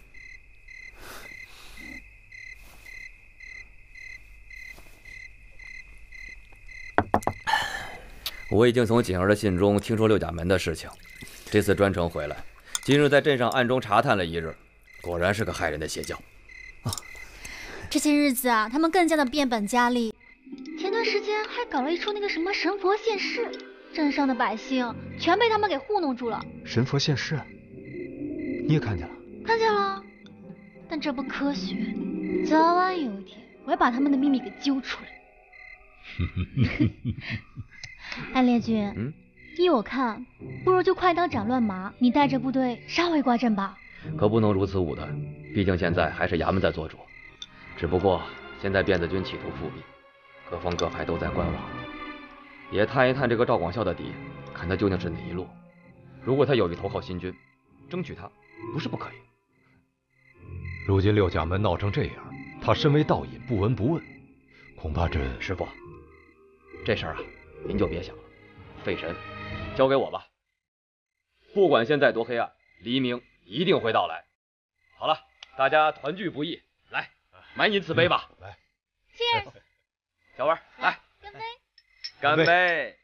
我已经从景儿的信中听说六甲门的事情，这次专程回来，今日在镇上暗中查探了一日，果然是个害人的邪教。 这些日子啊，他们更加的变本加厉。前段时间还搞了一出那个什么神佛现世，镇上的百姓全被他们给糊弄住了。 神佛现世，你也看见了？ 看见了，但这不科学。早晚有一天，我要把他们的秘密给揪出来。哎，烈君， 嗯， 依我看，不如就快刀斩乱麻，你带着部队杀回瓜镇吧。 可不能如此武断，毕竟现在还是衙门在做主。只不过现在辫子军企图复辟，各方各派都在观望，也探一探这个赵广孝的底，看他究竟是哪一路。如果他有意投靠新军，争取他不是不可以。 如今六甲门闹成这样，他身为道隐不闻不问，恐怕这…… 师傅，这事儿啊，您就别想了，费神，交给我吧。不管现在多黑暗，黎明一定会到来。好了，大家团聚不易，来，满饮此杯吧。 来 ，Cheers， 小文，来， 干杯， 干杯。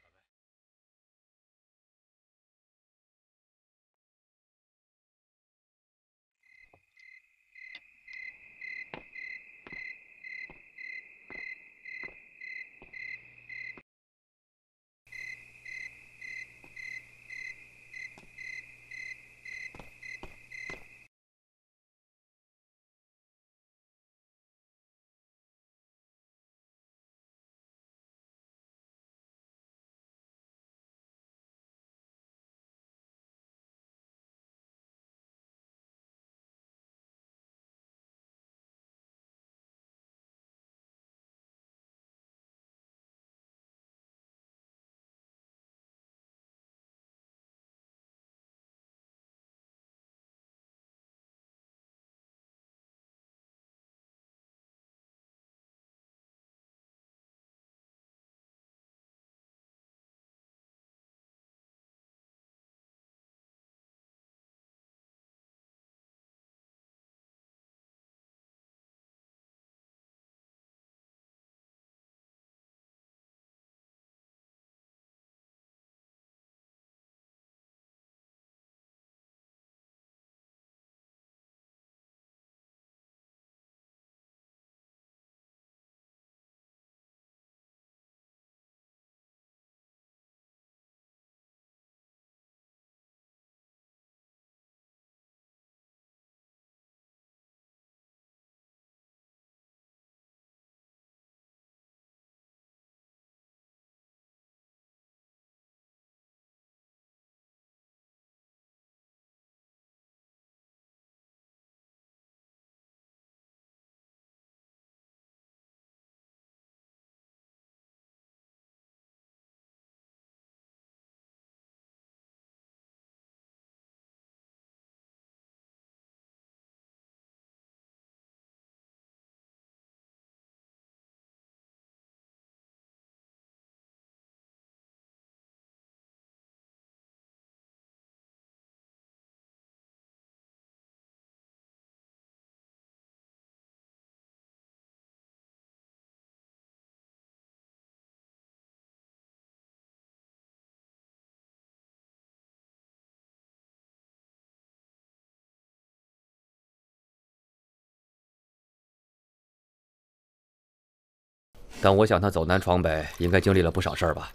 但我想他走南闯北，应该经历了不少事儿吧？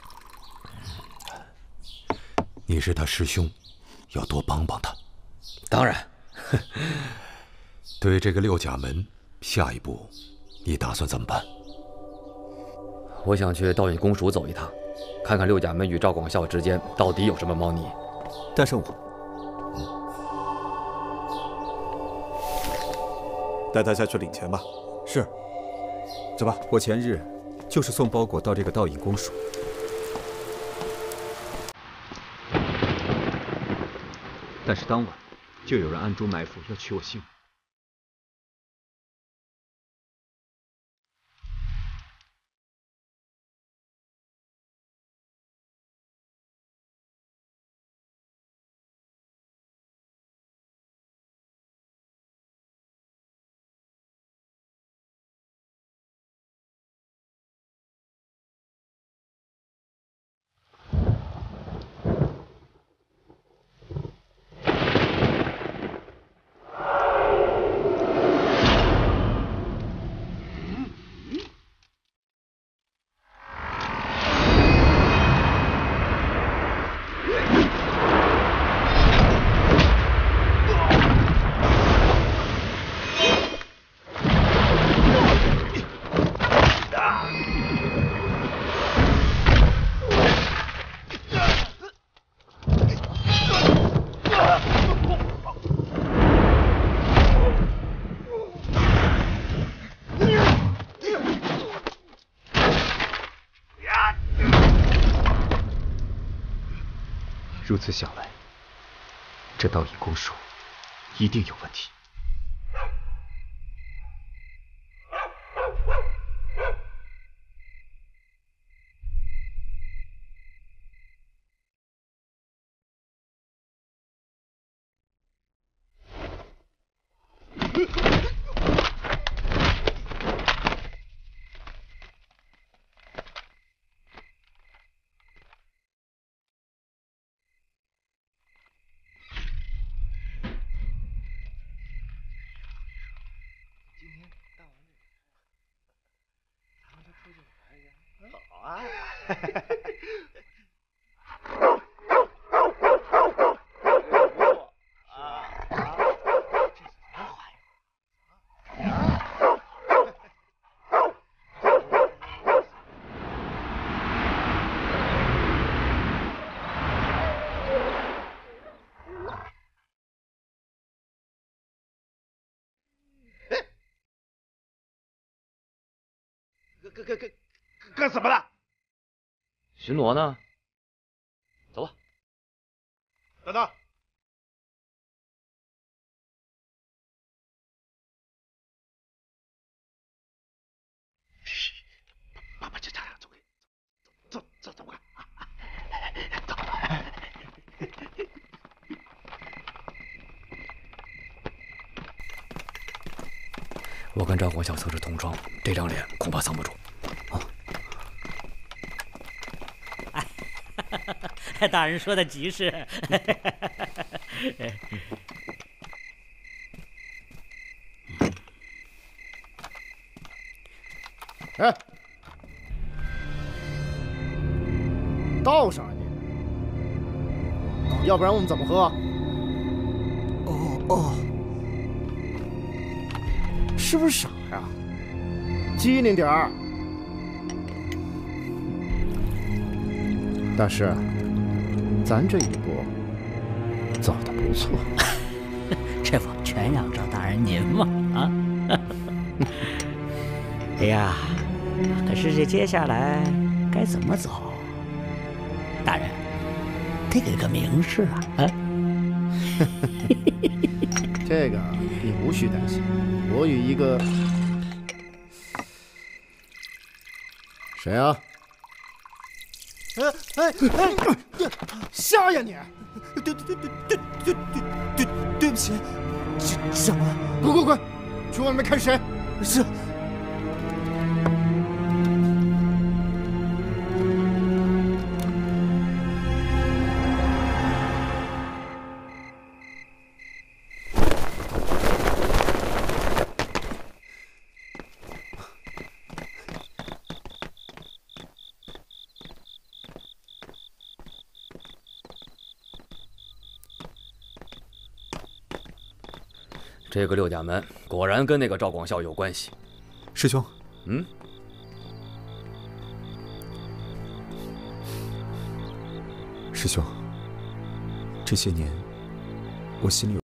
你是他师兄，要多帮帮他。 当然。 对这个六甲门，下一步你打算怎么办？ 我想去道隐公署走一趟，看看六甲门与赵广孝之间到底有什么猫腻。 带上我。带他下去领钱吧。是。走吧。我前日就是送包裹到这个道隐公署。但是当晚就有人暗中埋伏，要取我性命。如此想来，这道隐公署一定有问题。 好啊！干干干干什么了？ 巡逻呢？走吧。 等等。把把这家伙走开，走走走快！走。 我跟赵广孝测试同窗，这张脸恐怕藏不住。 大人说的极是。 哎，倒上一点，要不然我们怎么喝？哦哦，是不是傻呀？机灵点儿。大师，咱这一波走得不错。 这不全仰仗大人您吗？啊！哎呀，可是这接下来该怎么走？大人，得给个明示啊！啊！ 这个你无需担心，我与一个谁啊？哎哎哎！瞎呀你！对对对对对对对对对不起，长官，滚滚滚，去外面看谁？是。 这个六甲门果然跟那个赵广孝有关系。 师兄， 嗯， 师兄，这些年我心里有。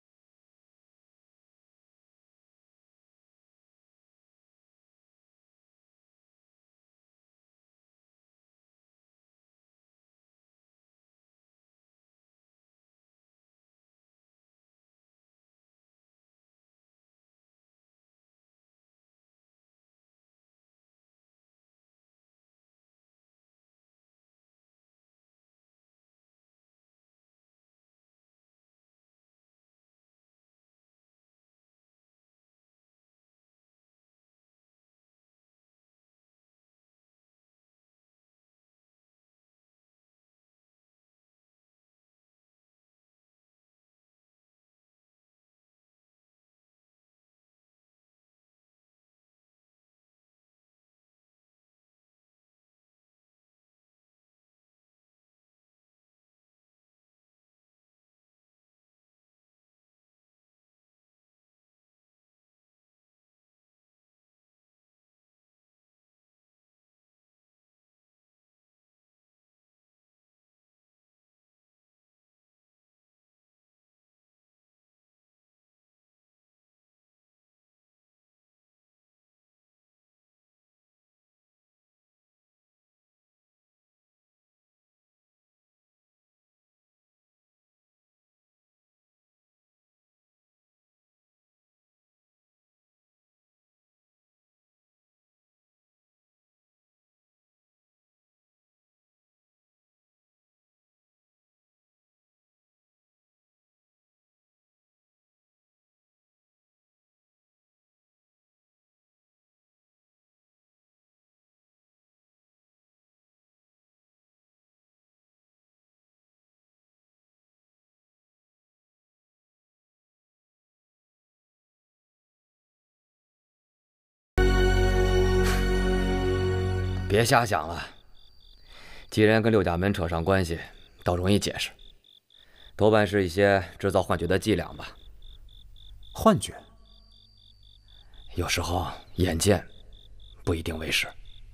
别瞎想了，既然跟六甲门扯上关系，倒容易解释，多半是一些制造幻觉的伎俩吧。 幻觉？ 有时候眼见不一定为实。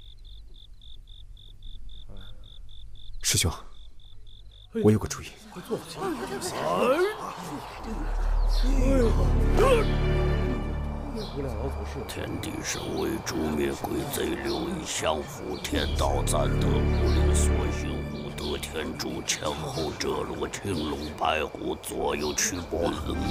师兄，我有个主意。 天地神为诛灭鬼贼，六仪相符，天道暂得。武林所行，武德天诛，前后折落，青龙白虎，左右驱波。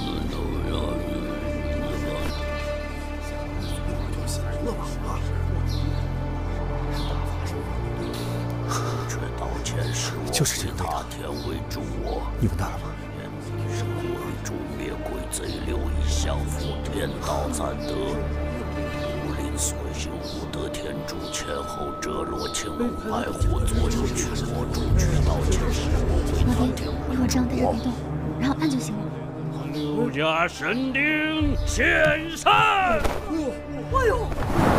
却道前世就是这个味道。 天为助我， 你闻到了吗？ 神为诛灭鬼贼，六仪相符，天道暂得。武林所行，武德天诛，前后折落，青龙白虎，左右驱魔，主却道前世我为他天为一会儿这样待着别动，然后按就行了。 六甲神丁现身！哎呦！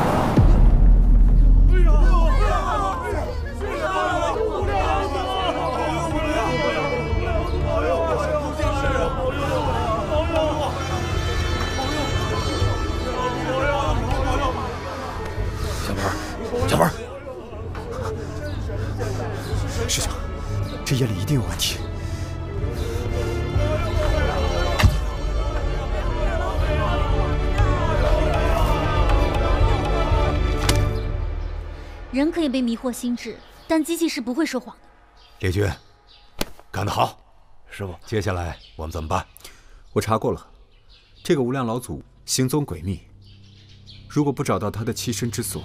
小本， 师兄，这夜里一定有问题。 人可以被迷惑心智，但机器是不会说谎的。 列军，干得好！ 师傅， 接下来我们怎么办？ 我查过了，这个无量老祖行踪诡秘，如果不找到他的栖身之所，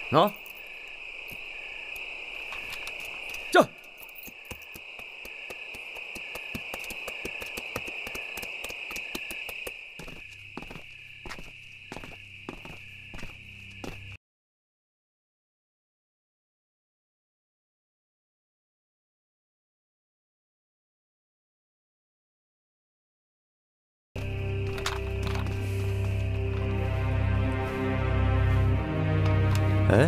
啊！ 这。 哎，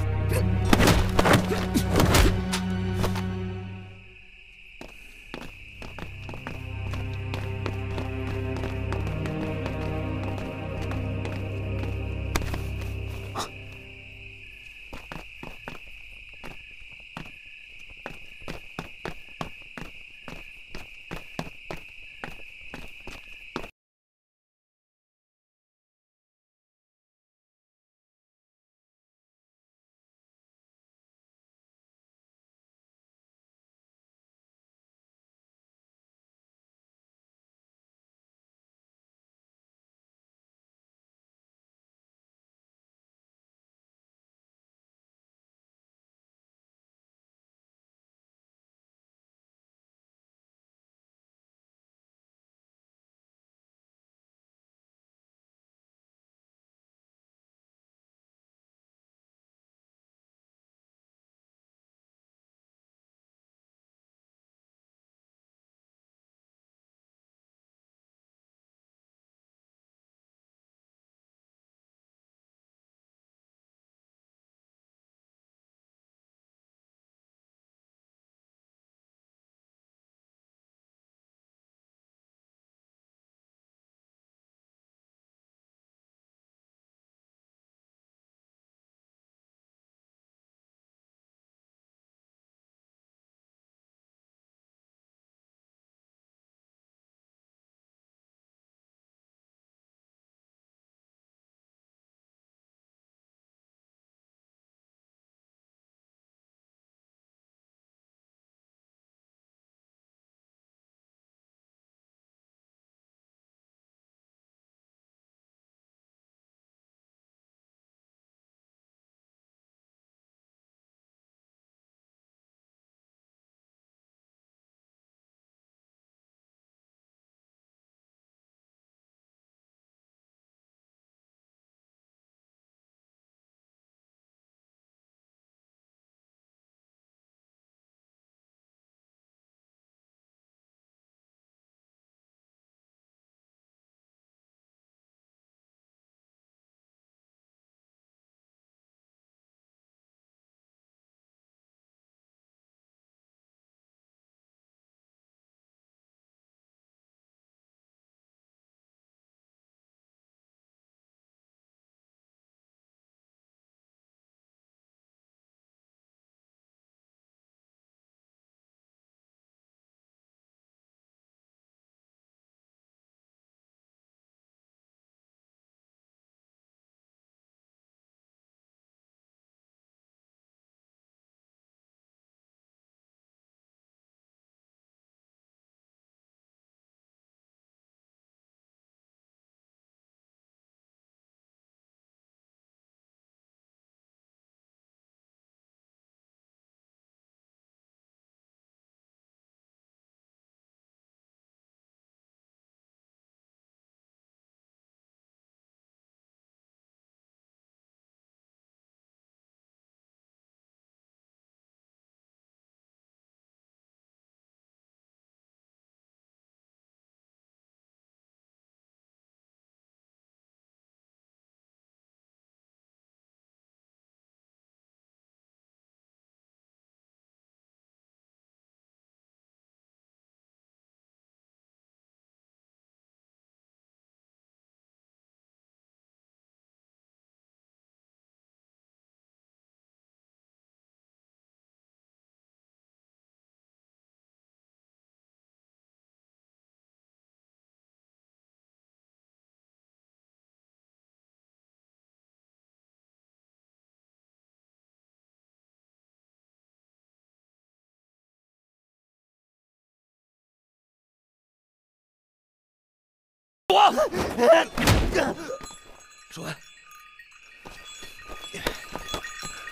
我说完。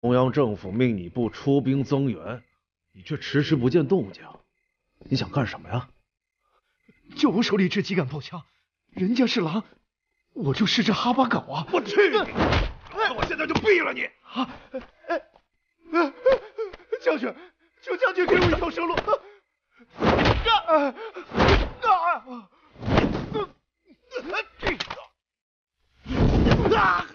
中央政府命你部出兵增援，你却迟迟不见动静，你想干什么呀？ 就我手里这几杆炮枪，人家是狼，我就是只哈巴狗啊！ 我去你！我现在就毙了你！ 啊！将军，求将军给我一条生路！啊！啊！啊！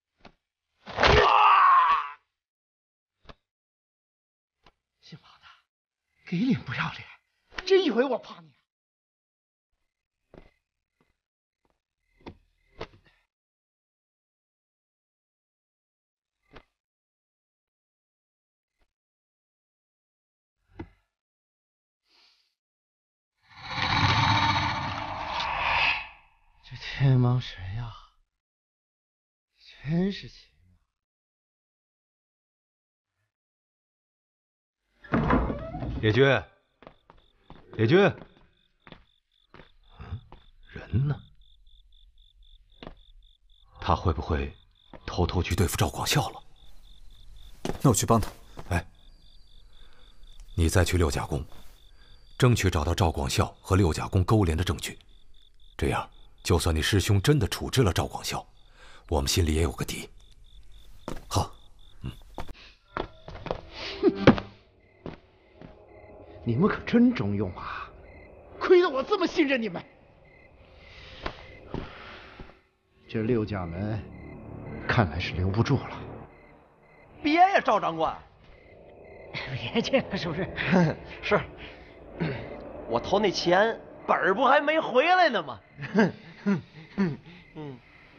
姓王的，给脸不要脸，真以为我怕你？这天盲神呀，真是奇妙。野军，野军，嗯，人呢？他会不会偷偷去对付赵广孝了？ 那我去帮他。 哎，你再去六甲宫，争取找到赵广孝和六甲宫勾连的证据，这样。就算你师兄真的处置了赵广孝，我们心里也有个底。好， 嗯。你们可真中用啊！亏得我这么信任你们。这六甲门看来是留不住了。 别呀，赵长官， 别介了，是不是？ 是。我投那钱本儿不还没回来呢吗？嗯嗯嗯。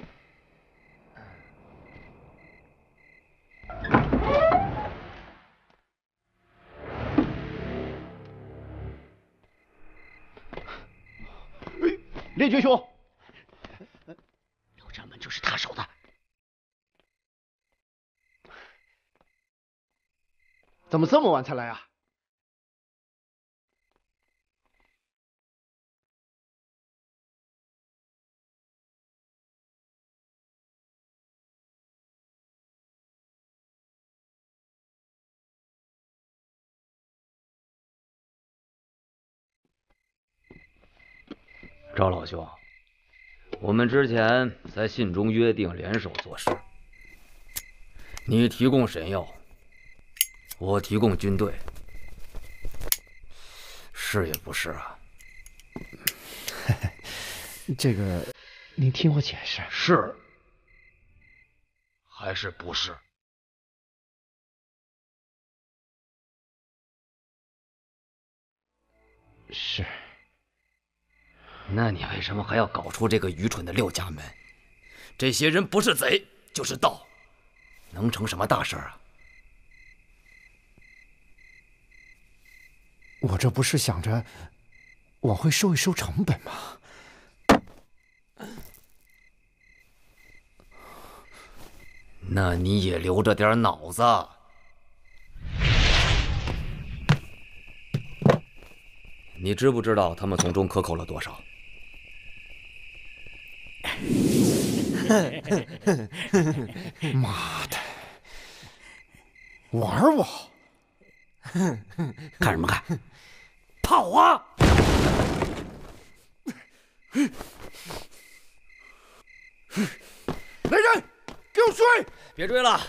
列军兄，六掌门就是他守的。怎么这么晚才来啊？ 赵老兄，我们之前在信中约定联手做事，你提供神药，我提供军队，是也不是啊？ 这个，您听我解释。 是还是不是？ 是。 那你为什么还要搞出这个愚蠢的六甲门？这些人不是贼就是盗，能成什么大事啊？ 我这不是想着往回收一收成本吗？ 那你也留着点脑子。你知不知道他们从中克扣了多少？ 妈的，玩我！ 看什么看？跑啊！ 来人，给我追！ 别追了！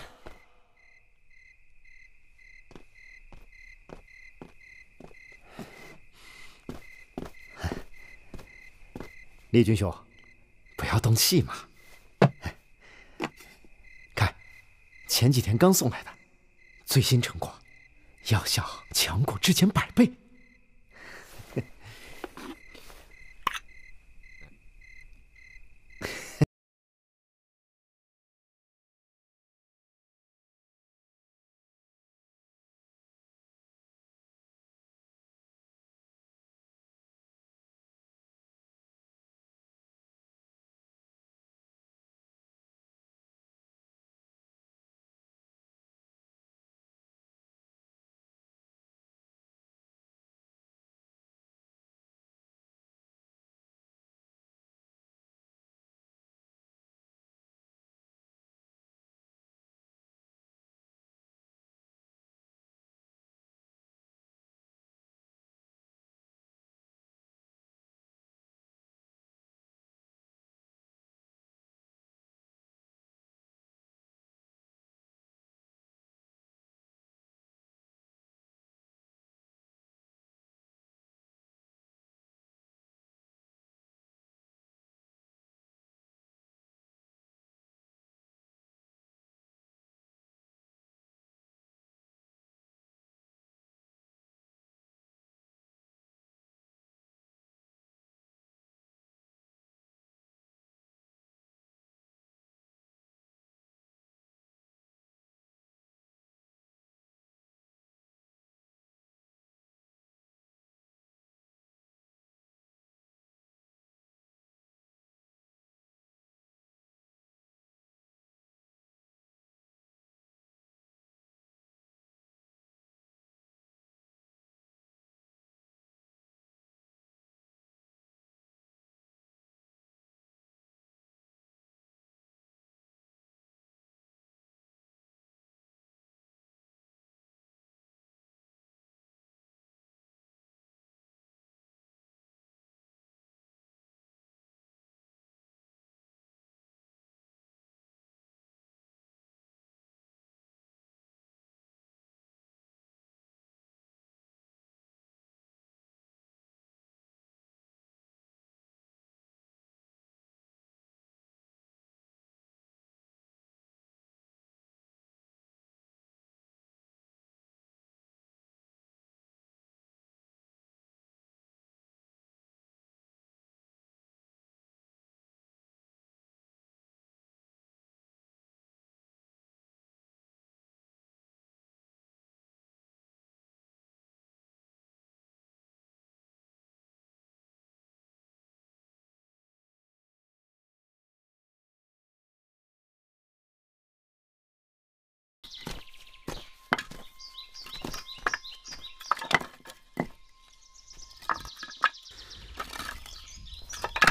列军兄，不要动气嘛！看，前几天刚送来的，最新成果，药效强过之前百倍。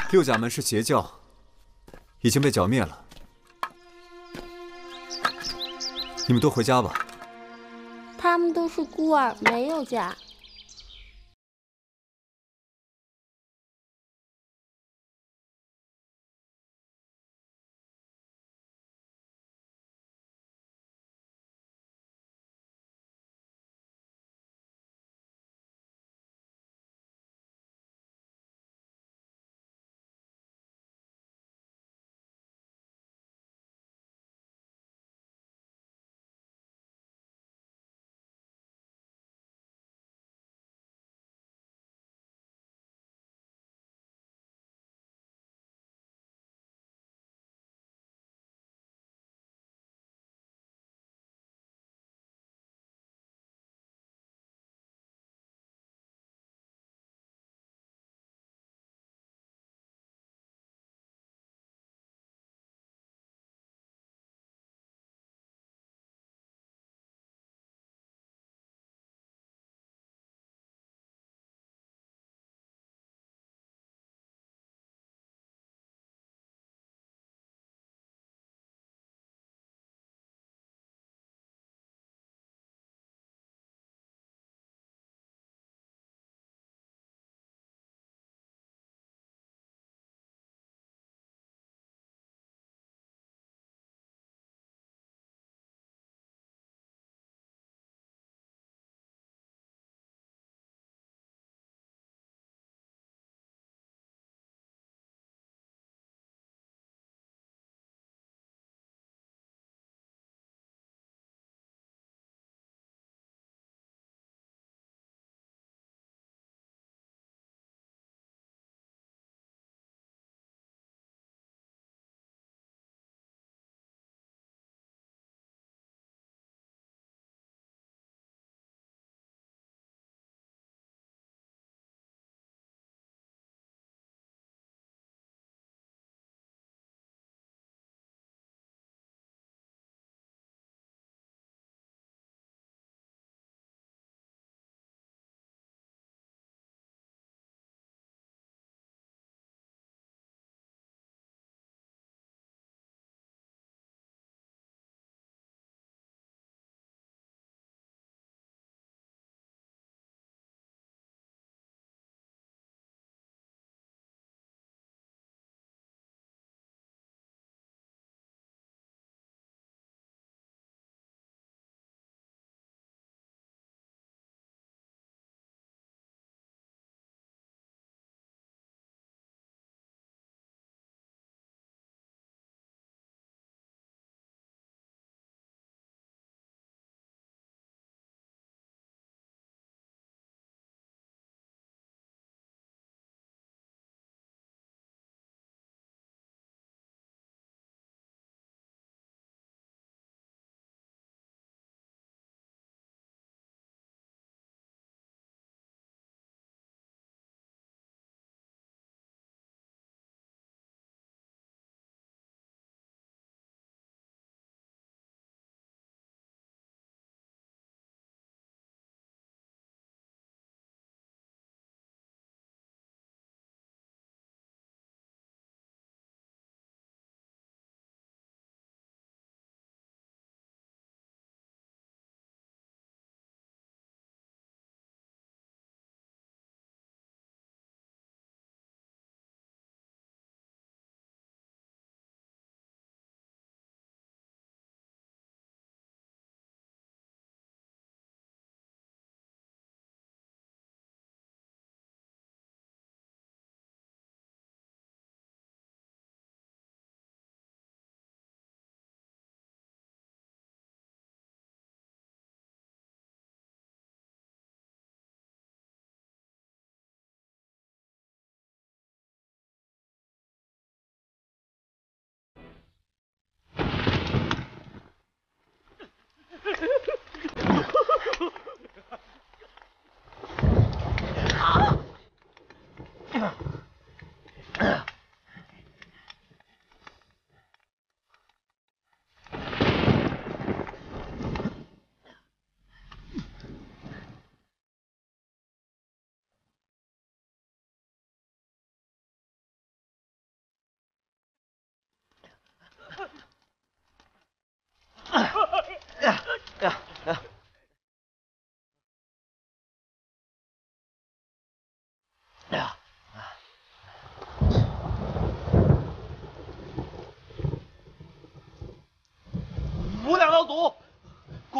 六甲门是邪教，已经被剿灭了。你们都回家吧。 他们都是孤儿，没有家。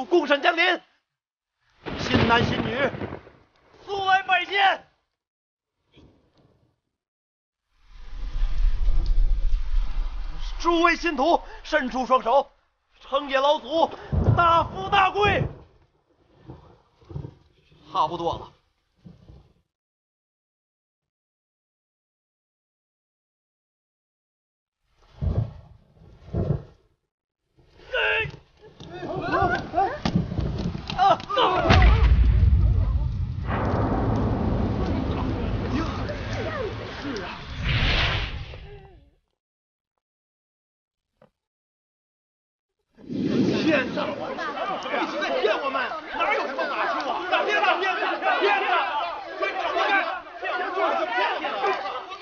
共审降临，新男新女速来拜见。诸位信徒，伸出双手，承爷老祖大富大贵。差不多了。骗子！你是在骗我们？哪有什么法术啊？骗子！骗子！骗子！活该！骗子！骗子！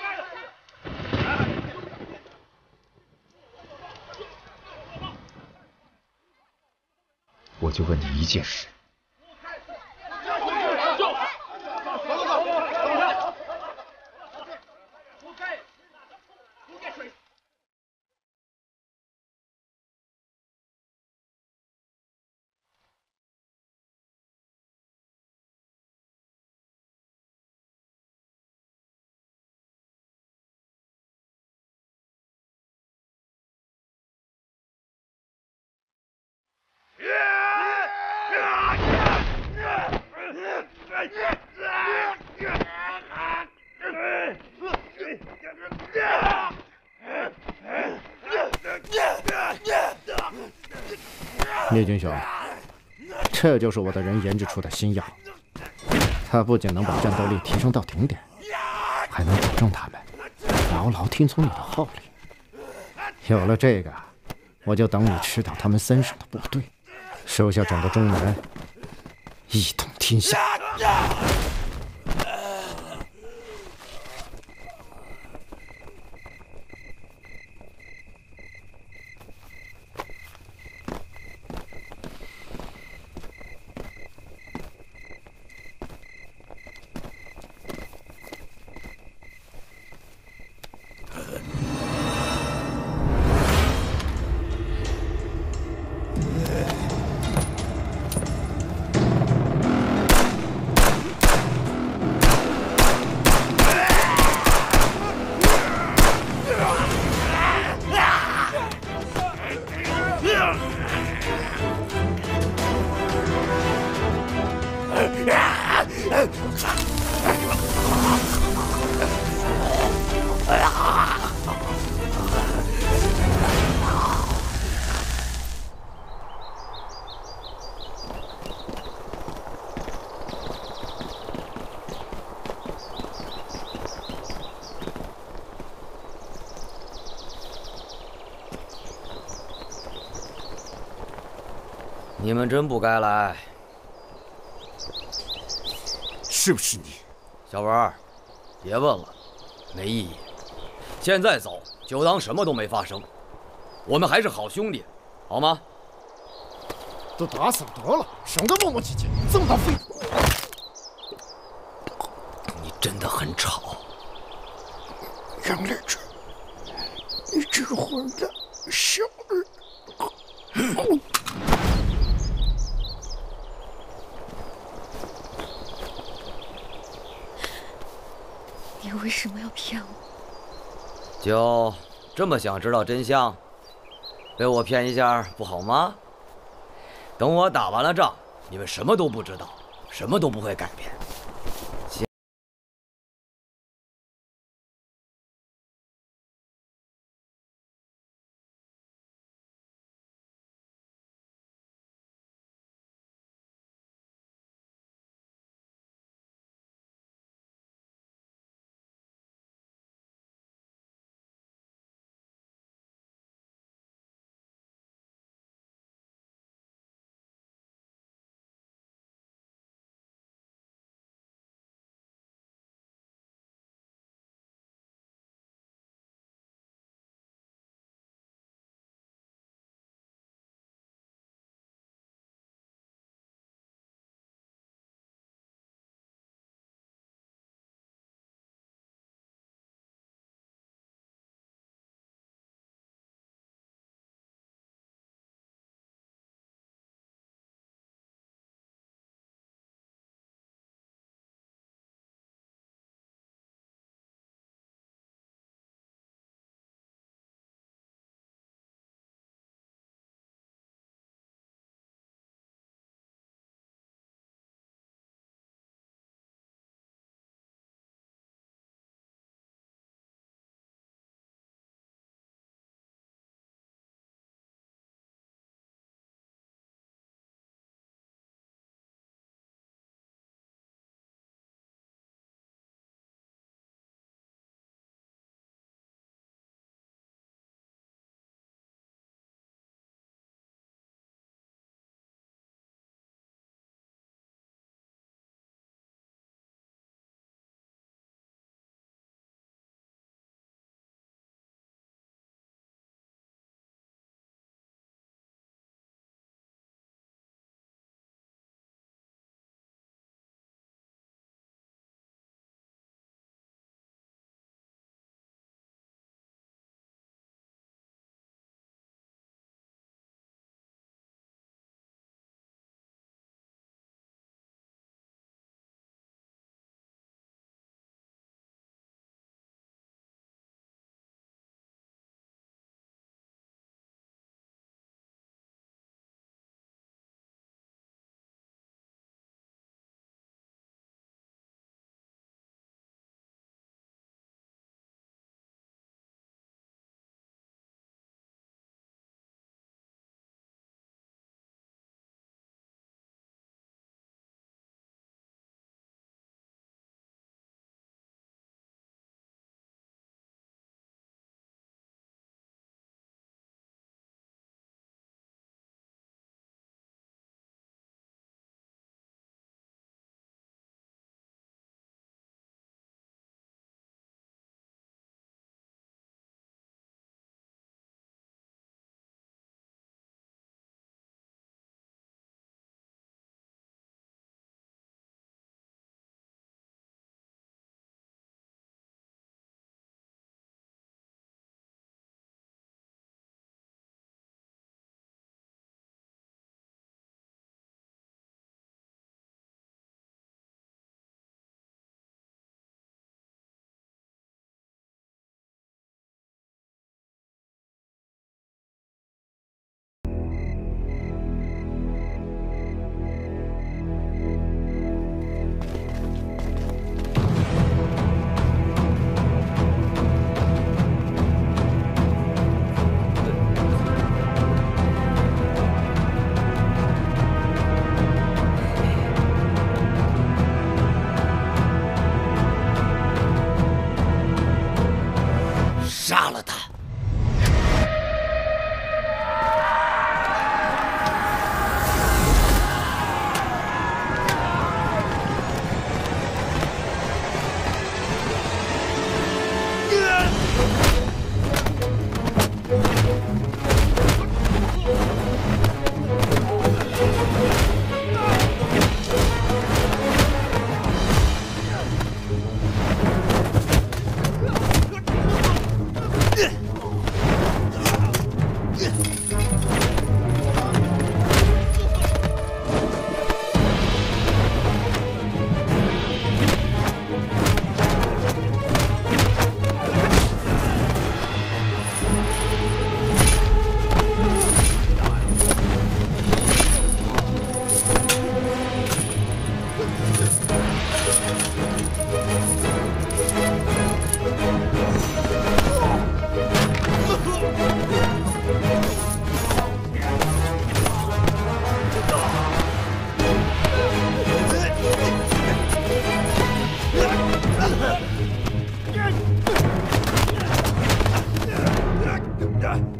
我就问你一件事。 聂军兄，这就是我的人研制出的新药，它不仅能把战斗力提升到顶点，还能保证他们牢牢听从你的号令。有了这个，我就等你吃倒他们三省的部队，收下整个中南，一统天下。 你们真不该来， 是不是你？ 小文，别问了，没意义。现在走，就当什么都没发生。我们还是好兄弟，好吗？ 都打死了得了，省得磨磨唧唧，这么大废物！ 你真的很吵， 杨烈之，你这个混蛋，小儿！ 你为什么要骗我？ 就这么想知道真相？被我骗一下不好吗？等我打完了仗，你们什么都不知道，什么都不会改变。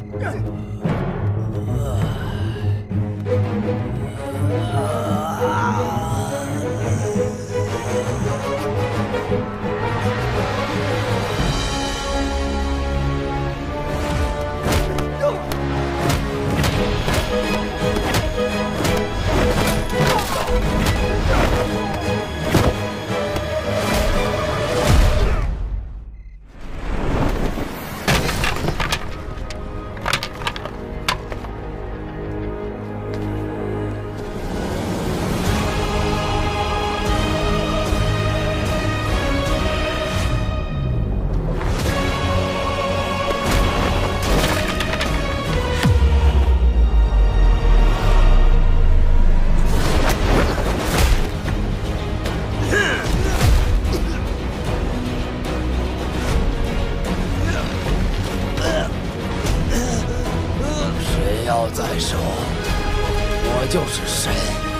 就是神。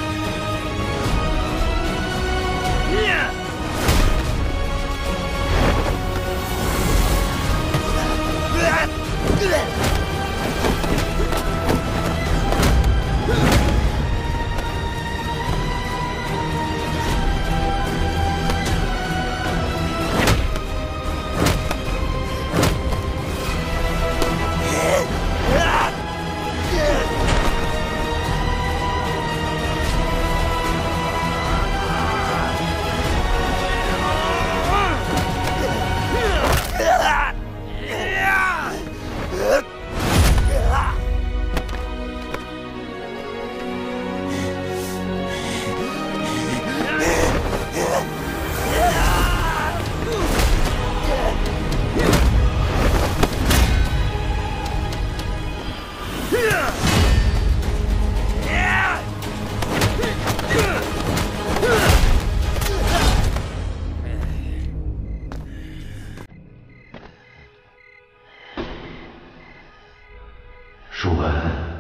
舒文，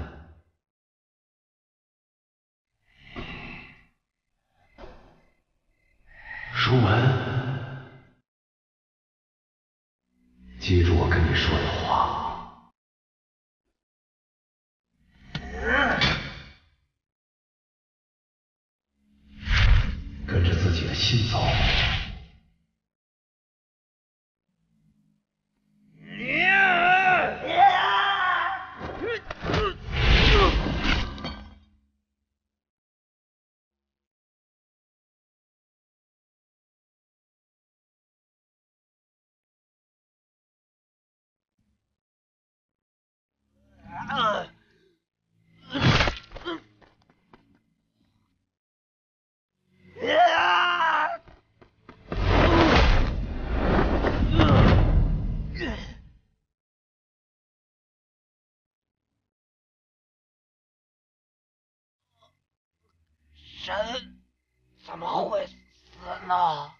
舒文，记住我跟你说的话，跟着自己的心走。 神怎么会死呢？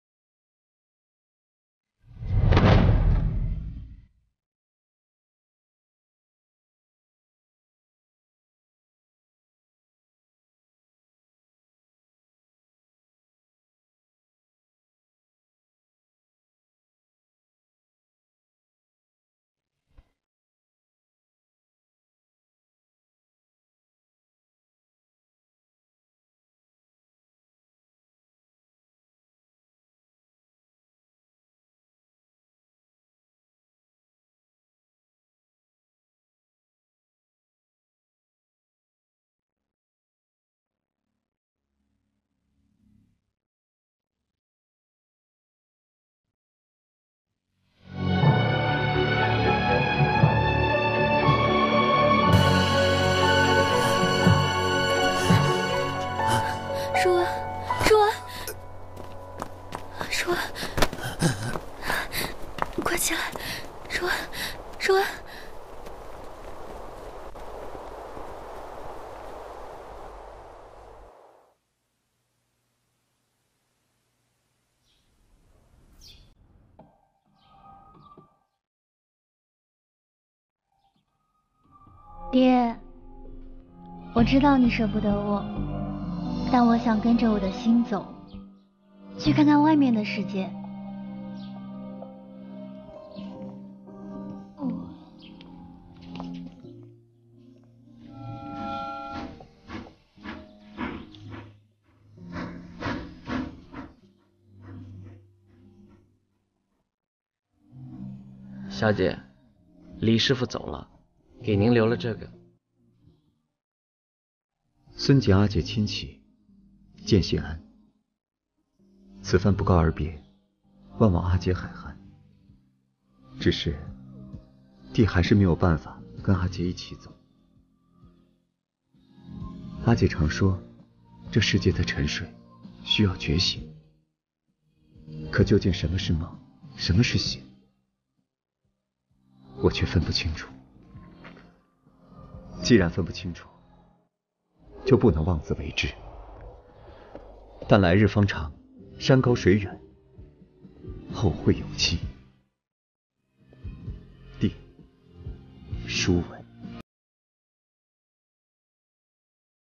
爹，我知道你舍不得我，但我想跟着我的心走，去看看外面的世界。 小姐，李师傅走了，给您留了这个。 孙简阿姐亲启，见谢安。此番不告而别，万望阿姐海涵。只是弟还是没有办法跟阿姐一起走。阿姐常说，这世界在沉睡，需要觉醒。可究竟什么是梦，什么是醒，我却分不清楚。既然分不清楚，就不能妄自为之。但来日方长，山高水远，后会有期。弟，书文。